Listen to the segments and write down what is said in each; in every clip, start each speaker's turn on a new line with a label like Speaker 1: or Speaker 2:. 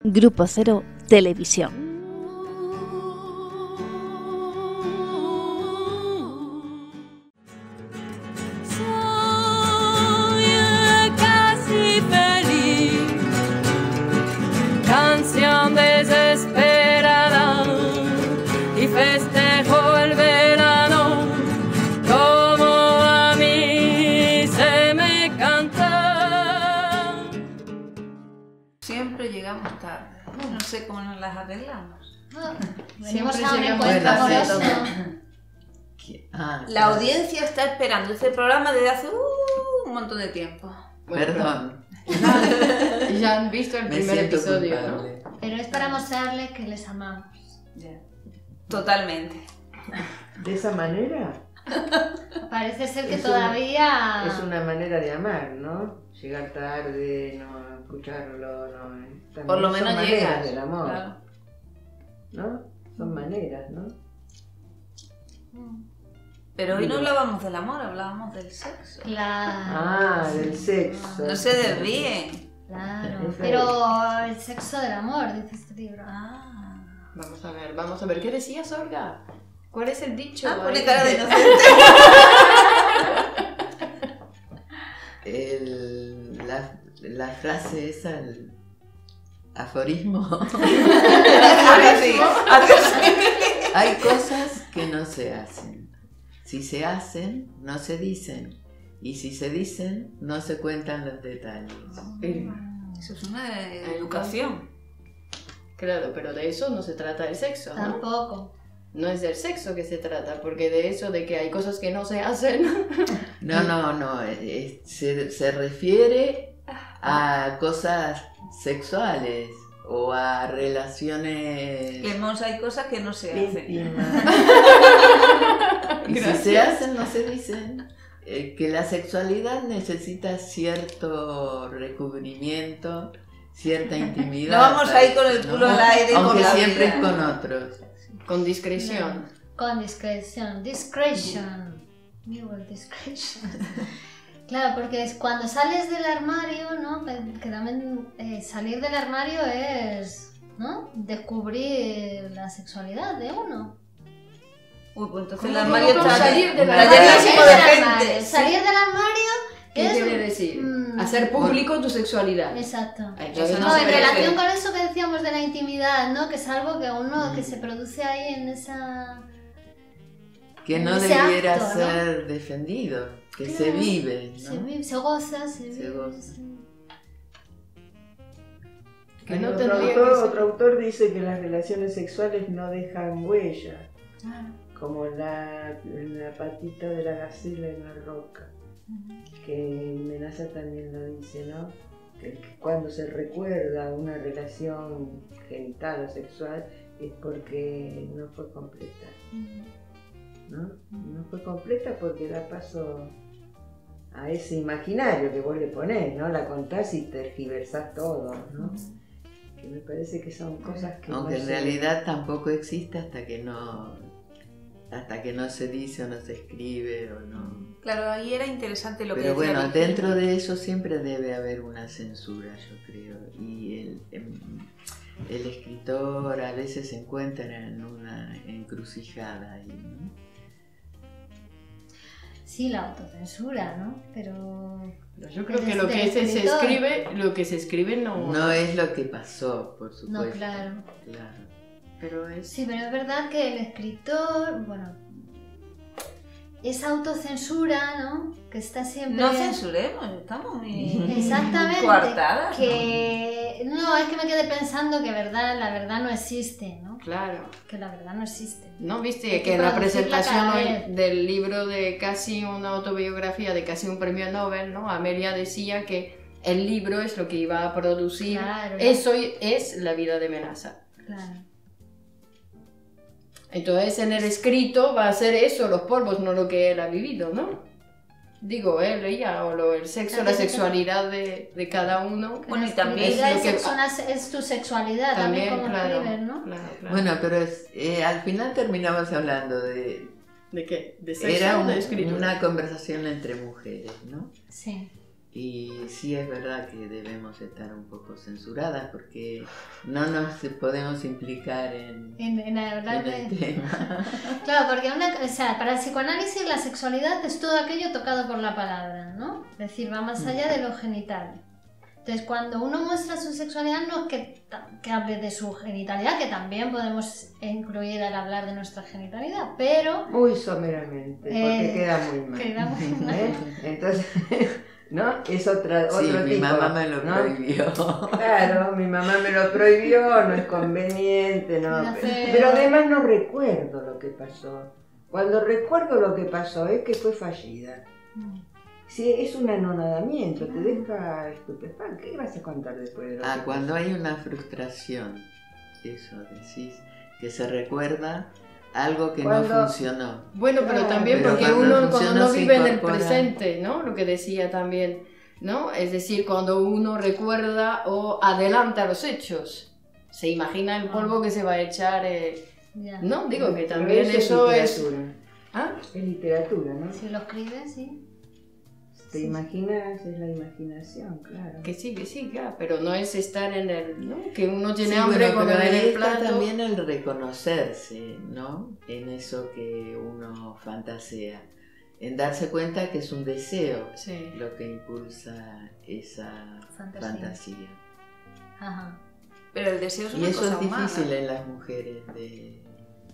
Speaker 1: Grupo Cero Televisión.
Speaker 2: Canción desesperada y festejo el verano como a mí se me canta.
Speaker 3: Siempre llegamos tarde, no sé cómo nos las arreglamos.
Speaker 4: Venimos a un encuentro amoroso.
Speaker 3: La audiencia está esperando este programa desde hace un montón de tiempo.
Speaker 5: Perdón.
Speaker 2: Ya han visto el primer episodio,
Speaker 5: culpable,
Speaker 2: ¿no?
Speaker 4: Pero es para mostrarles que les amamos.
Speaker 3: Totalmente.
Speaker 6: ¿De esa manera?
Speaker 4: Parece ser que
Speaker 6: Es
Speaker 4: todavía...
Speaker 6: Es una manera de amar, ¿no? Llegar tarde, no escucharlo, no... También
Speaker 3: Por lo
Speaker 6: son
Speaker 3: menos
Speaker 6: maneras
Speaker 3: llegas.
Speaker 6: del amor,
Speaker 3: Claro.
Speaker 6: ¿no? Son maneras, ¿no?
Speaker 3: Pero hoy no hablábamos del amor, hablábamos del sexo.
Speaker 4: Claro,
Speaker 6: Del sexo.
Speaker 3: No se desvíen.
Speaker 4: claro.
Speaker 6: Eso
Speaker 4: Pero el sexo del amor, dice este libro.
Speaker 2: Vamos a ver, ¿qué decías, Olga? ¿Cuál es el dicho?
Speaker 3: Pone cara de inocente.
Speaker 5: La frase esa, el aforismo. Hay cosas que no se hacen. Si se hacen, no se dicen. Y si se dicen, no se cuentan los detalles.
Speaker 3: Eso es una educación.
Speaker 2: Claro, pero de eso no se trata el sexo, ¿no?
Speaker 4: Tampoco.
Speaker 2: No es del sexo que se trata, porque de eso, de que hay cosas que no se hacen.
Speaker 5: No. Se refiere a cosas sexuales o a relaciones.
Speaker 3: Leemos, hay cosas que no se hacen.
Speaker 6: Íntima.
Speaker 5: Y si se hacen, no se dicen. Que la sexualidad necesita cierto recubrimiento, cierta intimidad.
Speaker 3: No vamos a ir con el culo al aire,
Speaker 5: aunque
Speaker 3: con la
Speaker 5: siempre
Speaker 3: vida.
Speaker 5: es con otros.
Speaker 2: Con discreción.
Speaker 4: Con discreción. Discretion. Igual discretion. Claro, porque es cuando sales del armario, ¿no? Que también salir del armario es, ¿no? Descubrir la sexualidad de uno.
Speaker 3: Uy, pues entonces el
Speaker 2: ¿Cómo
Speaker 3: armario
Speaker 2: podemos
Speaker 3: está
Speaker 2: salir del
Speaker 3: está
Speaker 2: armario?
Speaker 3: llenísimo de gente.
Speaker 4: Salir del armario
Speaker 2: ¿Qué
Speaker 4: es...
Speaker 2: quiere decir? Hacer público tu sexualidad.
Speaker 4: Exacto.
Speaker 2: Entonces
Speaker 3: No
Speaker 4: No,
Speaker 3: se
Speaker 4: en
Speaker 3: puede
Speaker 4: relación
Speaker 3: hacer.
Speaker 4: con eso que decíamos de la intimidad, ¿no? Que es algo que uno, que se produce ahí en esa...
Speaker 5: Que no
Speaker 4: Ese
Speaker 5: debiera
Speaker 4: acto, ¿no?
Speaker 5: ser defendido, que se
Speaker 4: Claro.
Speaker 5: vive, ¿no?
Speaker 4: Se vive, se goza, se
Speaker 5: Se
Speaker 4: vive.
Speaker 5: goza.
Speaker 4: sí.
Speaker 2: Que no
Speaker 6: otro,
Speaker 2: tendría
Speaker 6: autor,
Speaker 2: que ser.
Speaker 6: otro autor dice que las relaciones sexuales no dejan huella,
Speaker 4: Claro.
Speaker 6: como la patita de la gacela en la roca, que Menaza también lo dice, ¿no? Que cuando se recuerda una relación genital o sexual es porque no fue completa, ¿no? No fue completa porque da paso a ese imaginario que vos le ponés, ¿no? La contás y tergiversás todo, ¿no? Que me parece que son cosas que
Speaker 5: Aunque
Speaker 6: no
Speaker 5: en
Speaker 6: se-
Speaker 5: realidad tampoco existe hasta que no se dice o no se escribe o no.
Speaker 3: Claro, ahí era interesante lo que
Speaker 5: Pero
Speaker 3: decía
Speaker 5: bueno,
Speaker 3: Virginia.
Speaker 5: dentro de eso siempre debe haber una censura, yo creo. Y el escritor a veces se encuentra en una encrucijada ahí, ¿no?
Speaker 4: Sí, la autocensura, ¿no? Pero...
Speaker 2: Pero yo creo que
Speaker 4: Desde
Speaker 2: lo que
Speaker 4: el
Speaker 2: se
Speaker 4: escritor.
Speaker 2: escribe no...
Speaker 5: No es lo que pasó, por supuesto.
Speaker 4: No, claro.
Speaker 5: Claro.
Speaker 2: Pero es...
Speaker 4: Sí, pero es verdad que el escritor, bueno, esa autocensura, ¿no? Que está siempre...
Speaker 3: No censuremos, estamos muy
Speaker 4: Exactamente.
Speaker 3: coartadas.
Speaker 4: Que... No, es que me quedé pensando que la verdad no existe, ¿no?
Speaker 2: Claro.
Speaker 4: Que la verdad no existe.
Speaker 2: ¿No viste
Speaker 4: Hay
Speaker 2: que
Speaker 4: que
Speaker 2: en la
Speaker 4: producirla
Speaker 2: presentación
Speaker 4: cada
Speaker 2: hoy
Speaker 4: vez.
Speaker 2: del libro de casi una autobiografía de casi un premio Nobel, ¿no? Amelia decía que el libro es lo que iba a producir.
Speaker 4: Claro.
Speaker 2: Eso es la vida de Menaza.
Speaker 4: Claro.
Speaker 2: Entonces en el escrito va a ser eso, los polvos, no lo que él ha vivido, ¿no? Digo, él, ella, o el sexo, la sexualidad de cada uno.
Speaker 3: Bueno, y
Speaker 4: La
Speaker 3: también
Speaker 4: escritura
Speaker 2: es lo que-
Speaker 4: es tu sexualidad también, como
Speaker 2: claro,
Speaker 4: escribes, ¿no?
Speaker 2: claro.
Speaker 5: Bueno, pero al final terminamos hablando de...
Speaker 2: ¿De qué? ¿De sexo
Speaker 5: Era
Speaker 2: o de escritura?
Speaker 5: una conversación entre mujeres, ¿no?
Speaker 4: Sí.
Speaker 5: Y sí es verdad que debemos estar un poco censuradas porque no nos podemos implicar en
Speaker 4: hablar
Speaker 5: el
Speaker 4: de...
Speaker 5: tema.
Speaker 4: Claro, porque para el psicoanálisis la sexualidad es todo aquello tocado por la palabra, ¿no? Es decir, va más allá de lo genital. Entonces, cuando uno muestra su sexualidad no es que hable de su genitalidad, que también podemos incluir al hablar de nuestra genitalidad, pero...
Speaker 6: Muy someramente, porque queda muy mal.
Speaker 4: Queda muy mal.
Speaker 6: Entonces, ¿no? Es otro
Speaker 5: Sí,
Speaker 6: tipo.
Speaker 5: mi mamá me lo
Speaker 6: ¿no?
Speaker 5: prohibió.
Speaker 6: Claro, mi mamá me lo prohibió, no es conveniente, no.
Speaker 4: No sé.
Speaker 6: Pero además no recuerdo lo que pasó. Cuando recuerdo lo que pasó es que fue fallida. Sí, es un anonadamiento, te deja estupefacto. ¿Qué vas a contar después de lo que
Speaker 5: Cuando
Speaker 6: pasó?
Speaker 5: hay una frustración, eso decís, que se recuerda algo que
Speaker 6: Cuando-
Speaker 5: no funcionó.
Speaker 2: Bueno, pero
Speaker 6: Claro.
Speaker 2: también
Speaker 5: Pero
Speaker 2: porque
Speaker 5: cuando
Speaker 2: uno cuando
Speaker 5: funciona
Speaker 2: no
Speaker 5: se
Speaker 2: vive en el
Speaker 5: incorpora.
Speaker 2: presente, ¿no? Lo que decía también, ¿no? Es decir, cuando uno recuerda o adelanta los hechos, se imagina el polvo que se va a echar,
Speaker 4: Ya.
Speaker 2: ¿no? Digo que
Speaker 6: Pero
Speaker 2: también eso es...
Speaker 6: literatura.
Speaker 2: ¿Ah?
Speaker 6: Es literatura, ¿no?
Speaker 4: Si lo escribes, sí.
Speaker 6: Te imaginas, es la imaginación, claro.
Speaker 2: Que sí, claro, pero no es estar en el, ¿no? Que uno tiene
Speaker 5: Sí,
Speaker 2: hambre
Speaker 5: bueno,
Speaker 2: cuando
Speaker 5: pero
Speaker 2: ve
Speaker 5: ahí
Speaker 2: el
Speaker 5: está
Speaker 2: plato.
Speaker 5: también el reconocerse, ¿no? En eso que uno fantasea. En darse cuenta que es un deseo
Speaker 2: Sí.
Speaker 5: lo que impulsa esa
Speaker 4: Fantasía.
Speaker 5: fantasía.
Speaker 4: Ajá.
Speaker 3: Pero el deseo es
Speaker 5: Y
Speaker 3: una
Speaker 5: eso
Speaker 3: cosa
Speaker 5: es difícil
Speaker 3: humana.
Speaker 5: en las mujeres de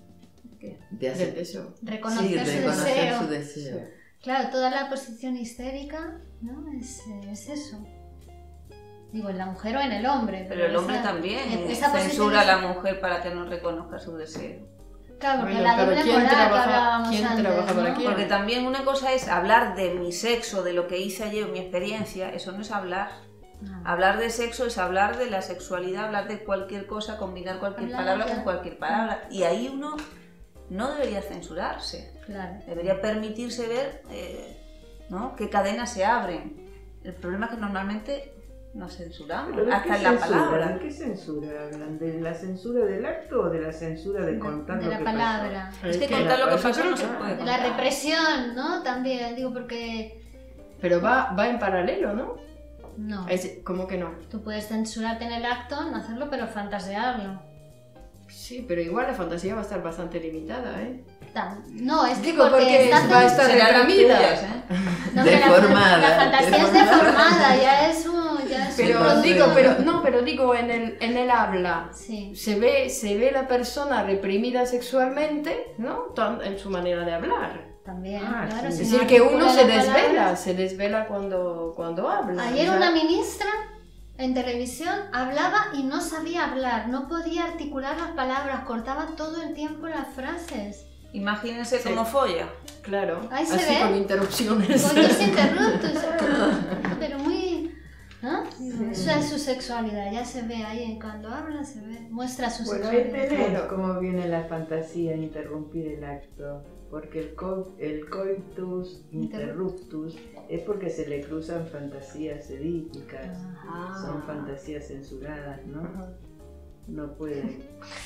Speaker 2: Del
Speaker 5: hacer.
Speaker 2: deseo.
Speaker 4: Reconocer su
Speaker 5: reconocer
Speaker 4: deseo.
Speaker 5: su deseo.
Speaker 4: Claro, toda la posición histérica, ¿no? Es eso. Digo, en la mujer o en el hombre.
Speaker 3: Pero el hombre
Speaker 4: esa-
Speaker 3: también
Speaker 4: esa posición
Speaker 3: censura a
Speaker 4: es-
Speaker 3: la mujer para que no reconozca su deseo.
Speaker 4: Claro, porque
Speaker 2: Bueno,
Speaker 4: la
Speaker 2: pero
Speaker 4: doble
Speaker 2: ¿quién
Speaker 4: moral que
Speaker 2: trabaja-
Speaker 4: hablábamos
Speaker 2: quién
Speaker 4: antes,
Speaker 2: trabaja para
Speaker 4: ¿no?
Speaker 2: quién?
Speaker 3: Porque también una cosa es hablar de mi sexo, de lo que hice ayer, mi experiencia, eso no es hablar.
Speaker 4: No.
Speaker 3: Hablar de sexo es hablar de la sexualidad, hablar de cualquier cosa, combinar cualquier
Speaker 4: Hablar,
Speaker 3: palabra
Speaker 4: ya.
Speaker 3: con cualquier palabra. Y ahí uno no debería censurarse,
Speaker 4: Claro.
Speaker 3: debería permitirse ver ¿no? qué cadenas se abren. El problema es que normalmente nos censuramos,
Speaker 6: ¿Pero de
Speaker 3: hasta
Speaker 6: qué
Speaker 3: en la
Speaker 6: censura?
Speaker 3: palabra.
Speaker 6: ¿De qué censura hablan? ¿De la censura del acto o de la censura de contar
Speaker 4: De
Speaker 6: lo
Speaker 4: la
Speaker 6: que
Speaker 4: palabra.
Speaker 3: Es que
Speaker 2: que
Speaker 3: contar lo que
Speaker 6: yo
Speaker 3: pasó
Speaker 6: creo
Speaker 3: no se
Speaker 6: que-
Speaker 3: puede
Speaker 4: De la
Speaker 3: contar.
Speaker 4: represión, ¿no? También, digo, porque...
Speaker 2: Pero va en paralelo, ¿no?
Speaker 4: No.
Speaker 2: ¿Cómo que no?
Speaker 4: Tú puedes censurarte en el acto, no hacerlo, pero fantasearlo.
Speaker 2: Sí, pero igual la fantasía va a estar bastante limitada, ¿eh?
Speaker 4: No, es que
Speaker 2: Digo, porque
Speaker 4: está
Speaker 2: va a estar
Speaker 3: Serán las
Speaker 2: reprimida.
Speaker 3: tuyas, ¿eh?
Speaker 4: No, que
Speaker 5: Deformada.
Speaker 4: La fantasía es deformada, ya es un... Ya es un
Speaker 2: Pero
Speaker 4: producto.
Speaker 2: digo, pero digo, en el habla,
Speaker 4: Sí.
Speaker 2: se ve la persona reprimida sexualmente, ¿no? En su manera de hablar.
Speaker 4: También,
Speaker 6: Ah,
Speaker 4: claro.
Speaker 6: sí.
Speaker 4: si
Speaker 2: Es
Speaker 4: no
Speaker 2: decir, que uno
Speaker 4: articula
Speaker 2: se
Speaker 4: la palabra.
Speaker 2: desvela cuando habla.
Speaker 4: Ayer
Speaker 2: o sea,
Speaker 4: una ministra en televisión hablaba y no sabía hablar, no podía articular las palabras, cortaba todo el tiempo las frases.
Speaker 3: Imagínense
Speaker 2: Sí.
Speaker 3: cómo folla.
Speaker 2: Claro,
Speaker 4: Ahí se
Speaker 2: así
Speaker 4: ve.
Speaker 2: con interrupciones.
Speaker 4: Con dos interruptos, pero muy... ¿no? Eso es su sexualidad, ya se ve ahí, cuando habla se ve, muestra su
Speaker 6: Bueno, ahí
Speaker 4: sexualidad.
Speaker 6: tenés
Speaker 2: Claro.
Speaker 6: cómo viene la fantasía a interrumpir el acto, porque el coitus interruptus es porque se le cruzan fantasías edípicas,
Speaker 2: Ah.
Speaker 6: son fantasías censuradas, ¿no?
Speaker 2: Ajá.
Speaker 6: No pueden.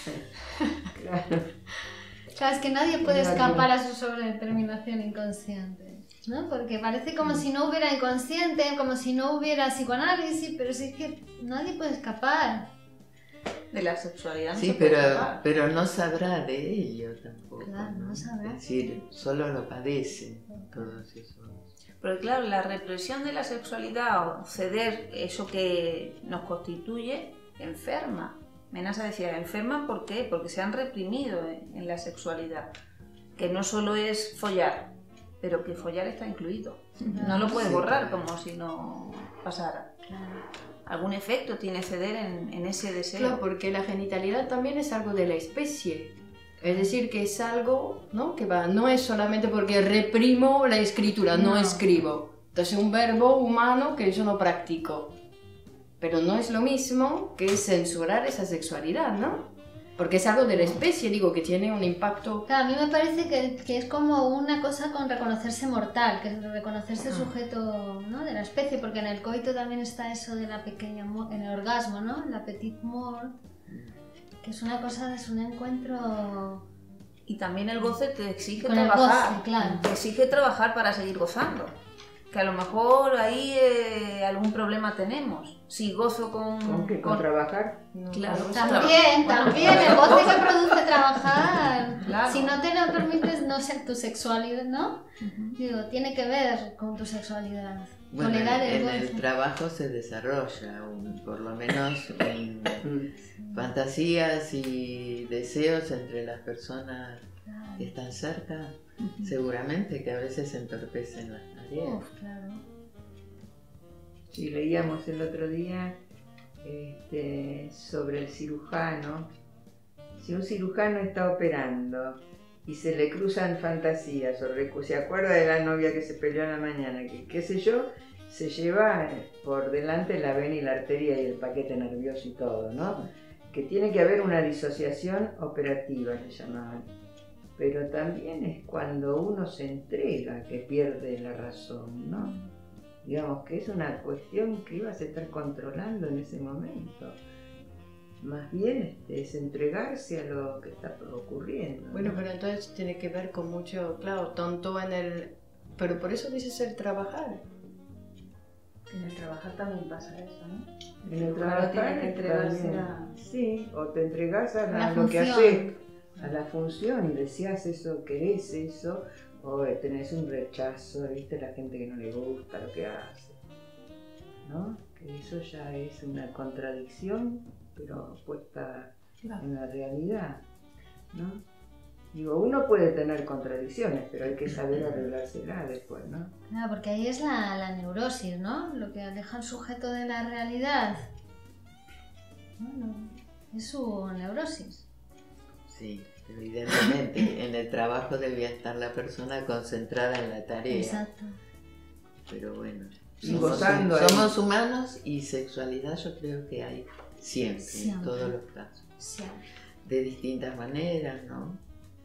Speaker 6: Claro.
Speaker 4: Claro, es que nadie puede
Speaker 6: Claro.
Speaker 4: escapar a su sobredeterminación inconsciente, ¿no? Porque parece como si no hubiera inconsciente, como si no hubiera psicoanálisis, pero si es que nadie puede escapar.
Speaker 3: De la sexualidad no
Speaker 5: Sí,
Speaker 3: se puede
Speaker 5: pero,
Speaker 3: escapar.
Speaker 5: pero no sabrá de ello tampoco.
Speaker 4: Claro, no sabrá.
Speaker 5: Es decir, solo lo padece todos esos.
Speaker 3: Pero claro, la represión de la sexualidad o ceder eso que nos constituye enferma. Menasa decía, enferma ¿por qué? Porque se han reprimido en la sexualidad. Que no solo es follar, pero que follar está incluido. No lo puedes
Speaker 5: Sí,
Speaker 3: borrar
Speaker 5: claro.
Speaker 3: como si no pasara. Algún efecto tiene ceder en ese deseo.
Speaker 2: Claro, porque la genitalidad también es algo de la especie. Es decir, que es algo, ¿no? Que va, no es solamente porque reprimo la escritura, no
Speaker 4: No.
Speaker 2: escribo. Entonces, un verbo humano que yo no practico. Pero no es lo mismo que censurar esa sexualidad, ¿no? Porque es algo de la especie, digo, que tiene un impacto.
Speaker 4: Claro, a mí me parece que es como una cosa con reconocerse mortal, que es reconocerse sujeto, ¿no? De la especie, porque en el coito también está eso de la pequeña, en el orgasmo, ¿no? La petite mort, que es una cosa, es un encuentro
Speaker 3: Y también el goce te exige
Speaker 4: con el
Speaker 3: trabajar.
Speaker 4: goce, claro.
Speaker 3: Te exige trabajar para seguir gozando. Que a lo mejor ahí algún problema tenemos. Si gozo con...
Speaker 6: ¿Con qué? ¿Con trabajar?
Speaker 2: No,
Speaker 3: Claro.
Speaker 4: También, el goce que produce trabajar.
Speaker 3: Claro.
Speaker 4: Si no te lo permites, no sé, tu sexualidad, ¿no? Digo, tiene que ver con tu sexualidad.
Speaker 5: Bueno,
Speaker 4: Tolerar el
Speaker 5: en el
Speaker 4: goce.
Speaker 5: trabajo se desarrolla, por lo menos en fantasías y deseos entre las personas que están cerca, seguramente que a veces entorpecen las tareas.
Speaker 4: Uf, claro.
Speaker 6: Sí, leíamos el otro día sobre el cirujano. Si un cirujano está operando y se le cruzan fantasías o se acuerda de la novia que se peleó en la mañana, que qué sé yo, se lleva por delante la vena y la arteria y el paquete nervioso y todo, ¿no? Que tiene que haber una disociación operativa, le llamaban. Pero también es cuando uno se entrega que pierde la razón, ¿no? Digamos que es una cuestión que ibas a estar controlando en ese momento. Más bien es entregarse a lo que está ocurriendo, ¿no?
Speaker 2: Bueno, pero entonces tiene que ver con mucho, claro, tanto en el... Pero por eso dices el trabajar.
Speaker 3: En el trabajar también pasa eso, ¿no?
Speaker 6: En el
Speaker 3: Claro, tiene
Speaker 6: trabajar
Speaker 3: que entregarse
Speaker 6: también.
Speaker 3: a...
Speaker 6: Sí, o te entregas a
Speaker 4: La
Speaker 6: lo que
Speaker 4: función.
Speaker 6: haces, a la función, deseas eso, querés eso, o tenés un rechazo, viste, la gente que no le gusta lo que hace, ¿no? Que eso ya es una contradicción, pero puesta en la realidad, ¿no? Digo, uno puede tener contradicciones, pero hay que saber arreglárselas después, ¿no?
Speaker 4: Claro, porque ahí es la neurosis, ¿no? Lo que aleja al sujeto de la realidad. Bueno, es su neurosis.
Speaker 5: Sí, evidentemente en el trabajo debía estar la persona concentrada en la tarea.
Speaker 4: Exacto.
Speaker 5: Pero bueno,
Speaker 6: Y gozando ahí.
Speaker 5: somos humanos y sexualidad yo creo que hay siempre, en
Speaker 4: Siempre.
Speaker 5: todos los casos.
Speaker 4: Siempre.
Speaker 5: De distintas maneras, ¿no?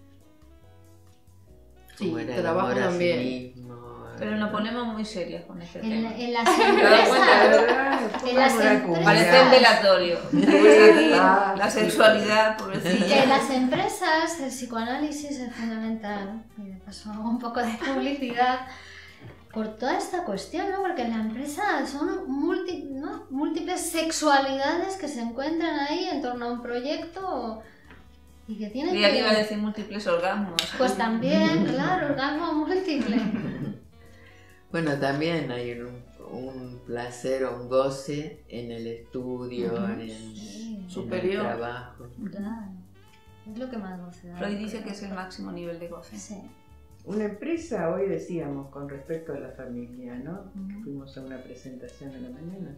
Speaker 2: Sí,
Speaker 5: Como era el
Speaker 2: trabajo
Speaker 5: amor a sí
Speaker 2: también.
Speaker 5: mismo,
Speaker 3: Pero nos ponemos muy serias con este tema.
Speaker 4: En las
Speaker 3: ¿Te das cuenta?
Speaker 4: empresas, en las empresas,
Speaker 3: Parece un velatorio. La sexualidad, pobrecilla.
Speaker 4: en las empresas el psicoanálisis es fundamental. Y de paso hago un poco de publicidad por toda esta cuestión, ¿no? Porque en la empresa son múltiples sexualidades que se encuentran ahí en torno a un proyecto y que tienen
Speaker 3: Creía que iba a
Speaker 4: que...
Speaker 3: decir múltiples orgasmos.
Speaker 4: Pues también, claro, orgasmo múltiple.
Speaker 5: Bueno, también hay un placer o un goce en el estudio,
Speaker 4: Sí,
Speaker 5: en
Speaker 2: superior.
Speaker 5: el trabajo.
Speaker 4: claro. Es lo que más goce da.
Speaker 3: Freud dice que es el máximo nivel de goce.
Speaker 4: Sí.
Speaker 6: Una empresa, hoy decíamos, con respecto a la familia, ¿no? Que fuimos a una presentación en la mañana,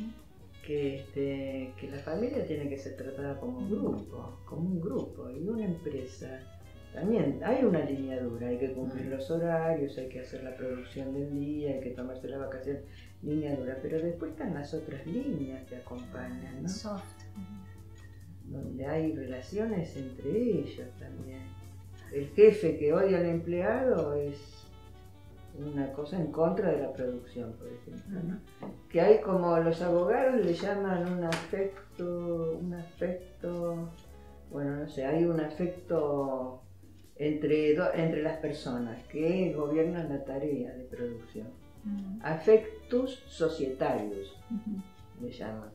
Speaker 6: que la familia tiene que ser tratada como un grupo, y una empresa también hay una lineadura, hay que cumplir los horarios, hay que hacer la producción del día, hay que tomarse la vacación, lineadura, pero después están las otras líneas que acompañan, ¿no?
Speaker 4: Soft.
Speaker 6: Donde hay relaciones entre ellos también. El jefe que odia al empleado es una cosa en contra de la producción, por ejemplo, ¿no? Que hay, como los abogados le llaman un afecto, bueno, no sé, hay un afecto entre las personas que gobiernan la tarea de producción. Affectus societarius, le llaman.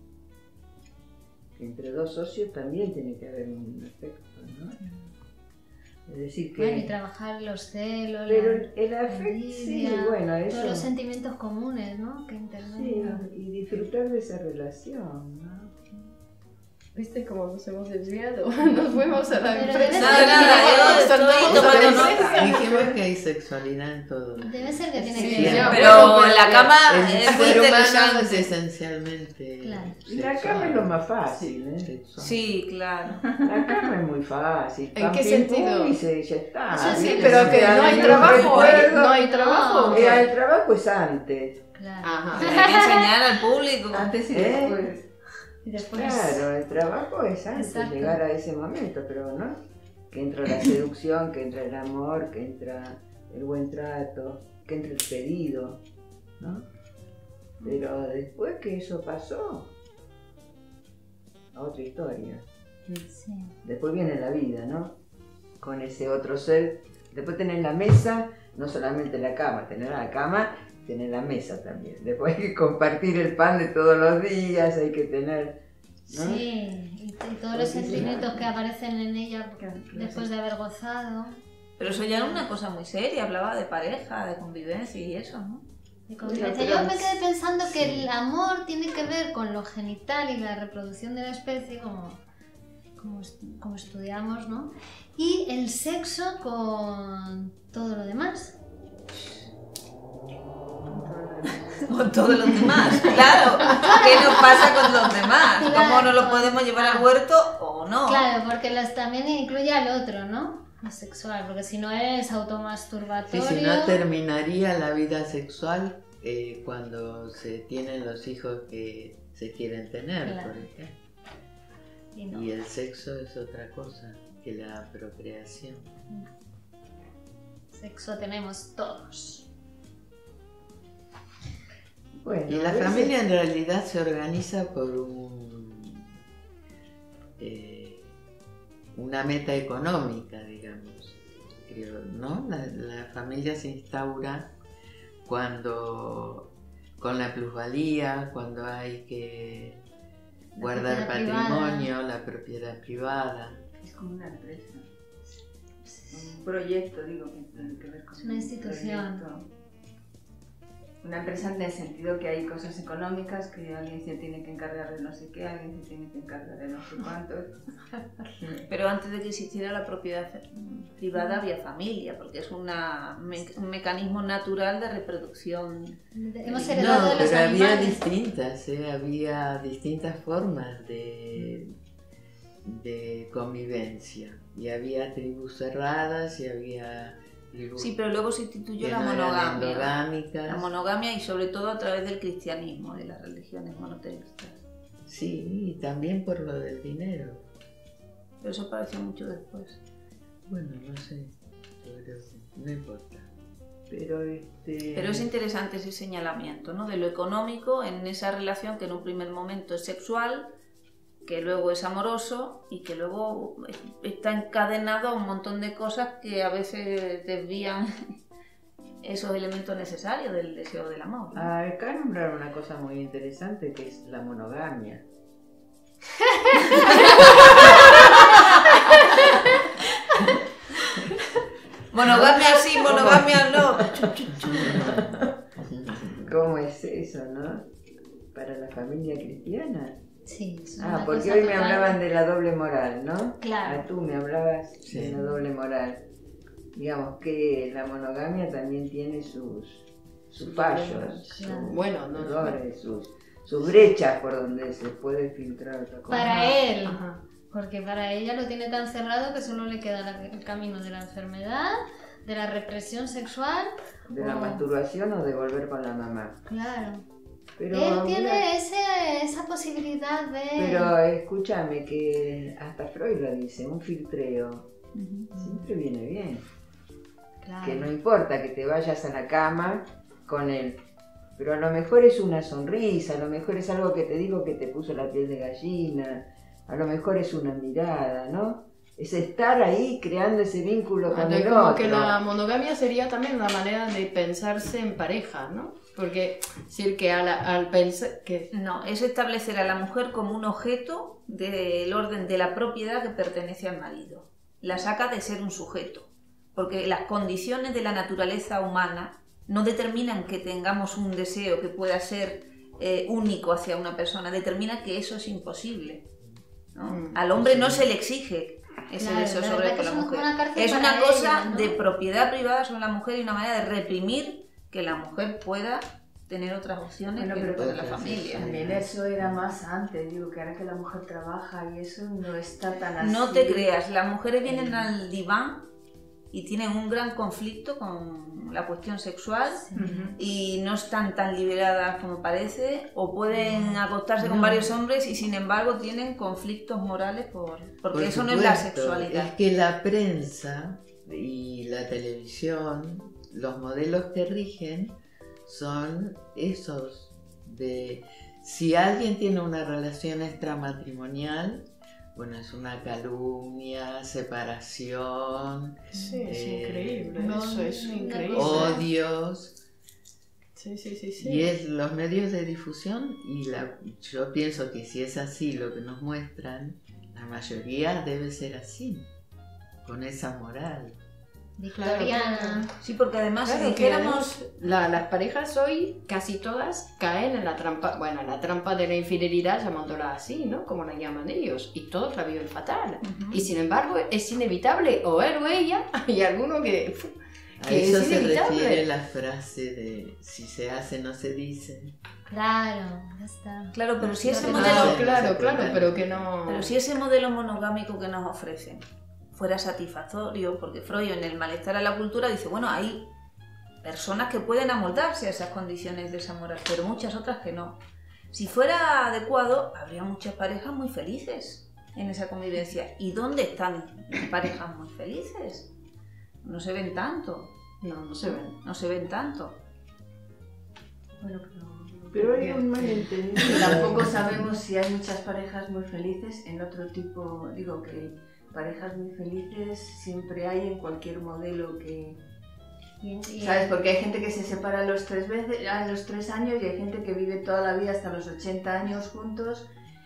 Speaker 6: Entre dos socios también tiene que haber un afecto, ¿no? Es decir que...
Speaker 4: Bueno, y trabajar los celos,
Speaker 6: Pero
Speaker 4: la
Speaker 6: el afecto, sí,
Speaker 4: envidia,
Speaker 6: bueno, eso...
Speaker 4: todos los sentimientos comunes, ¿no? Que
Speaker 6: Sí,
Speaker 4: intervienen.
Speaker 6: y disfrutar de esa relación, ¿no?
Speaker 2: ¿Viste cómo nos hemos desviado? Nos fuimos a la
Speaker 4: Pero
Speaker 2: empresa.
Speaker 4: debe ser
Speaker 3: Nada, yo estoy tomando nota.
Speaker 5: Dijimos que hay sexualidad en todo.
Speaker 4: Debe ser que tiene
Speaker 2: Sí,
Speaker 4: que ver.
Speaker 2: ya,
Speaker 3: Pero en la cama
Speaker 5: El
Speaker 3: es muy
Speaker 5: ser humano es
Speaker 3: interesante.
Speaker 5: esencialmente
Speaker 4: Claro.
Speaker 6: Y la cama es lo más fácil, ¿eh?
Speaker 5: sexual.
Speaker 3: Sí, claro.
Speaker 6: La cama es muy fácil.
Speaker 2: ¿En qué
Speaker 6: Pam, pim,
Speaker 2: sentido?
Speaker 6: pum, y ya está.
Speaker 2: Sí,
Speaker 4: Sí,
Speaker 2: pero que no hay trabajo,
Speaker 6: recuerdo.
Speaker 2: no hay trabajo.
Speaker 6: El trabajo es antes.
Speaker 4: Claro.
Speaker 2: Ajá.
Speaker 3: Hay que enseñar al público.
Speaker 6: Antes y
Speaker 5: ¿Eh?
Speaker 6: después.
Speaker 4: Y después.
Speaker 6: Claro, el trabajo es antes,
Speaker 4: Exacto.
Speaker 6: llegar a ese momento, pero no. Que entra la seducción, que entra el amor, que entra el buen trato, que entra el pedido, ¿no? Pero después que eso pasó, otra historia.
Speaker 4: Sí.
Speaker 6: Después viene la vida, ¿no? Con ese otro ser. Después tenés la mesa, no solamente la cama, tenés la cama tener la mesa también. Después hay que compartir el pan de todos los días, hay que tener, ¿no?
Speaker 4: Sí, y todos los sentimientos que aparecen en ella después de haber gozado.
Speaker 3: Pero eso ya era una cosa muy seria, hablaba de pareja, de convivencia y eso, ¿no?
Speaker 4: De convivencia. Yo me quedé pensando que el amor tiene que ver con lo genital y la reproducción de la especie, como estudiamos, ¿no? Y el sexo con todo lo demás.
Speaker 3: Con todos los demás, claro. ¿Qué nos pasa con los demás?
Speaker 4: Claro.
Speaker 3: ¿Cómo no lo podemos llevar al huerto o no?
Speaker 4: Claro, porque también incluye al otro, ¿no? Lo sexual, porque si no es
Speaker 5: Sí,
Speaker 4: automasturbatorio.
Speaker 5: si no terminaría la vida sexual cuando se tienen los hijos que se quieren tener,
Speaker 4: Claro.
Speaker 5: por ejemplo.
Speaker 4: Y no.
Speaker 5: Y el sexo es otra cosa que la procreación.
Speaker 4: Sexo tenemos todos.
Speaker 6: Bueno,
Speaker 5: Y la
Speaker 6: a veces-
Speaker 5: familia en realidad se organiza por una meta económica, digamos, creo, ¿no? La familia se instaura cuando, con la plusvalía, cuando hay que guardar
Speaker 4: propiedad
Speaker 5: patrimonio, la propiedad privada.
Speaker 7: Es como una empresa. Un proyecto, digo, que tiene que ver con
Speaker 4: Es una institución.
Speaker 7: proyecto. Una empresa en el sentido que hay cosas económicas, que alguien se tiene que encargar de no sé qué, alguien se tiene que encargar de no sé cuánto.
Speaker 3: Pero antes de que existiera la propiedad privada había familia, porque es un mecanismo natural de reproducción.
Speaker 4: Hemos heredado
Speaker 5: No,
Speaker 4: de los
Speaker 5: pero había
Speaker 4: animales.
Speaker 5: había distintas formas de convivencia. Y había tribus cerradas y había tribus
Speaker 3: Sí, pero luego se instituyó
Speaker 5: que
Speaker 3: la
Speaker 5: no eran
Speaker 3: monogamia.
Speaker 5: endogámicas.
Speaker 3: La monogamia y sobre todo a través del cristianismo, de las religiones monoteístas.
Speaker 5: Sí, y también por lo del dinero.
Speaker 3: Pero eso apareció mucho después.
Speaker 5: Bueno, no sé, pero no importa.
Speaker 6: Pero
Speaker 3: Pero es interesante ese señalamiento, ¿no? De lo económico en esa relación que en un primer momento es sexual, que luego es amoroso y que luego está encadenado a un montón de cosas que a veces desvían esos elementos necesarios del deseo del amor, ¿no?
Speaker 6: acá nombraron una cosa muy interesante que es la monogamia.
Speaker 3: Monogamia sí, monogamia no.
Speaker 6: ¿Cómo es eso, no? Para la familia cristiana.
Speaker 4: Sí, es
Speaker 6: Ah,
Speaker 4: una
Speaker 6: porque
Speaker 4: cosa
Speaker 6: hoy me
Speaker 4: total.
Speaker 6: hablaban de la doble moral, ¿no?
Speaker 4: Claro.
Speaker 6: Ah, tú me hablabas
Speaker 5: Sí.
Speaker 6: de la doble moral. Digamos que la monogamia también tiene sus fallos,
Speaker 4: Claro.
Speaker 6: sus
Speaker 2: Bueno, no.
Speaker 6: errores, sus brechas por donde se puede filtrar otra cosa.
Speaker 4: Para él,
Speaker 2: Ajá.
Speaker 4: porque para ella lo tiene tan cerrado que solo le queda el camino de la enfermedad, de la represión sexual.
Speaker 6: De la
Speaker 4: Oh.
Speaker 6: masturbación o de volver con la mamá.
Speaker 4: Claro.
Speaker 6: Pero
Speaker 4: Él
Speaker 6: habría-
Speaker 4: tiene esa posibilidad de...
Speaker 6: Pero escúchame que hasta Freud lo dice, un filtreo siempre viene bien.
Speaker 4: Claro.
Speaker 6: Que no importa que te vayas a la cama con él, pero a lo mejor es una sonrisa, a lo mejor es algo que te digo que te puso la piel de gallina, a lo mejor es una mirada, ¿no? Es estar ahí creando ese vínculo con
Speaker 2: Entonces,
Speaker 6: el
Speaker 2: como
Speaker 6: otro.
Speaker 2: que la monogamia sería también una manera de pensarse en pareja, ¿no? Porque decir que al pensar que
Speaker 3: No, es establecer a la mujer como un objeto del orden de la propiedad que pertenece al marido. La saca de ser un sujeto, porque las condiciones de la naturaleza humana no determinan que tengamos un deseo que pueda ser único hacia una persona, determina que eso es imposible, ¿no? Al hombre no se le exige ese
Speaker 4: Claro,
Speaker 3: deseo
Speaker 4: la
Speaker 3: sobre
Speaker 4: verdad que
Speaker 3: la
Speaker 4: es
Speaker 3: mujer.
Speaker 4: una cárcel
Speaker 3: Es
Speaker 4: para
Speaker 3: una cosa
Speaker 4: ella, ¿no?
Speaker 3: de propiedad privada sobre la mujer y una manera de reprimir que la mujer pueda tener otras opciones
Speaker 7: Bueno,
Speaker 3: que
Speaker 7: pero
Speaker 3: dentro de la
Speaker 5: otras
Speaker 3: familia.
Speaker 7: También eso era más antes, digo, que ahora que la mujer trabaja y eso no está tan así.
Speaker 3: No te creas, las mujeres vienen al diván y tienen un gran conflicto con la cuestión sexual
Speaker 7: Ujú.
Speaker 3: y no están tan liberadas como parece, o pueden acostarse con varios hombres y sin embargo tienen conflictos morales porque
Speaker 5: Por
Speaker 3: eso no es la
Speaker 5: supuesto,
Speaker 3: sexualidad.
Speaker 5: Es que la prensa y la televisión, los modelos que rigen son esos de si alguien tiene una relación extramatrimonial, bueno, es una calumnia, separación,
Speaker 2: sí, es
Speaker 5: Eh,
Speaker 2: increíble,
Speaker 4: no,
Speaker 2: eso es
Speaker 4: no,
Speaker 2: increíble.
Speaker 5: odios.
Speaker 2: Sí, sí, sí, sí.
Speaker 5: Y es los medios de difusión yo pienso que si es así lo que nos muestran, la mayoría debe ser así, con esa moral.
Speaker 4: Victoriana.
Speaker 2: Claro.
Speaker 3: Sí, porque además
Speaker 2: Claro,
Speaker 3: si
Speaker 2: que
Speaker 3: dijéramos...
Speaker 2: las parejas hoy, casi todas, caen en la trampa, bueno, en la trampa de la infidelidad, llamándola así, ¿no? Como la llaman ellos, y todos la viven fatal. Y sin embargo, es inevitable, o él o ella, hay alguno que
Speaker 5: A eso
Speaker 2: es
Speaker 5: se
Speaker 2: inevitable.
Speaker 5: refiere la frase de si se hace, no se dice.
Speaker 4: Claro, ya está.
Speaker 3: Claro, pero si ese
Speaker 5: no,
Speaker 3: modelo...
Speaker 5: no se
Speaker 2: claro,
Speaker 5: puede.
Speaker 2: pero que no...
Speaker 3: Pero si ese modelo monogámico que nos ofrecen fuera satisfactorio, porque Freud en el malestar a la cultura dice, bueno, hay personas que pueden amoldarse a esas condiciones de esa moral, pero muchas otras que no. Si fuera adecuado, habría muchas parejas muy felices en esa convivencia. ¿Y dónde están parejas muy felices? No se ven tanto.
Speaker 2: No se ven.
Speaker 3: No se ven tanto.
Speaker 2: Bueno,
Speaker 6: Pero hay un malentendido.
Speaker 7: Tampoco sabemos si hay muchas parejas muy felices en otro tipo, digo que parejas muy felices siempre hay en cualquier modelo que... ¿Sabes? Porque hay gente que se separa a los 3 años y hay gente que vive toda la vida hasta los 80 años juntos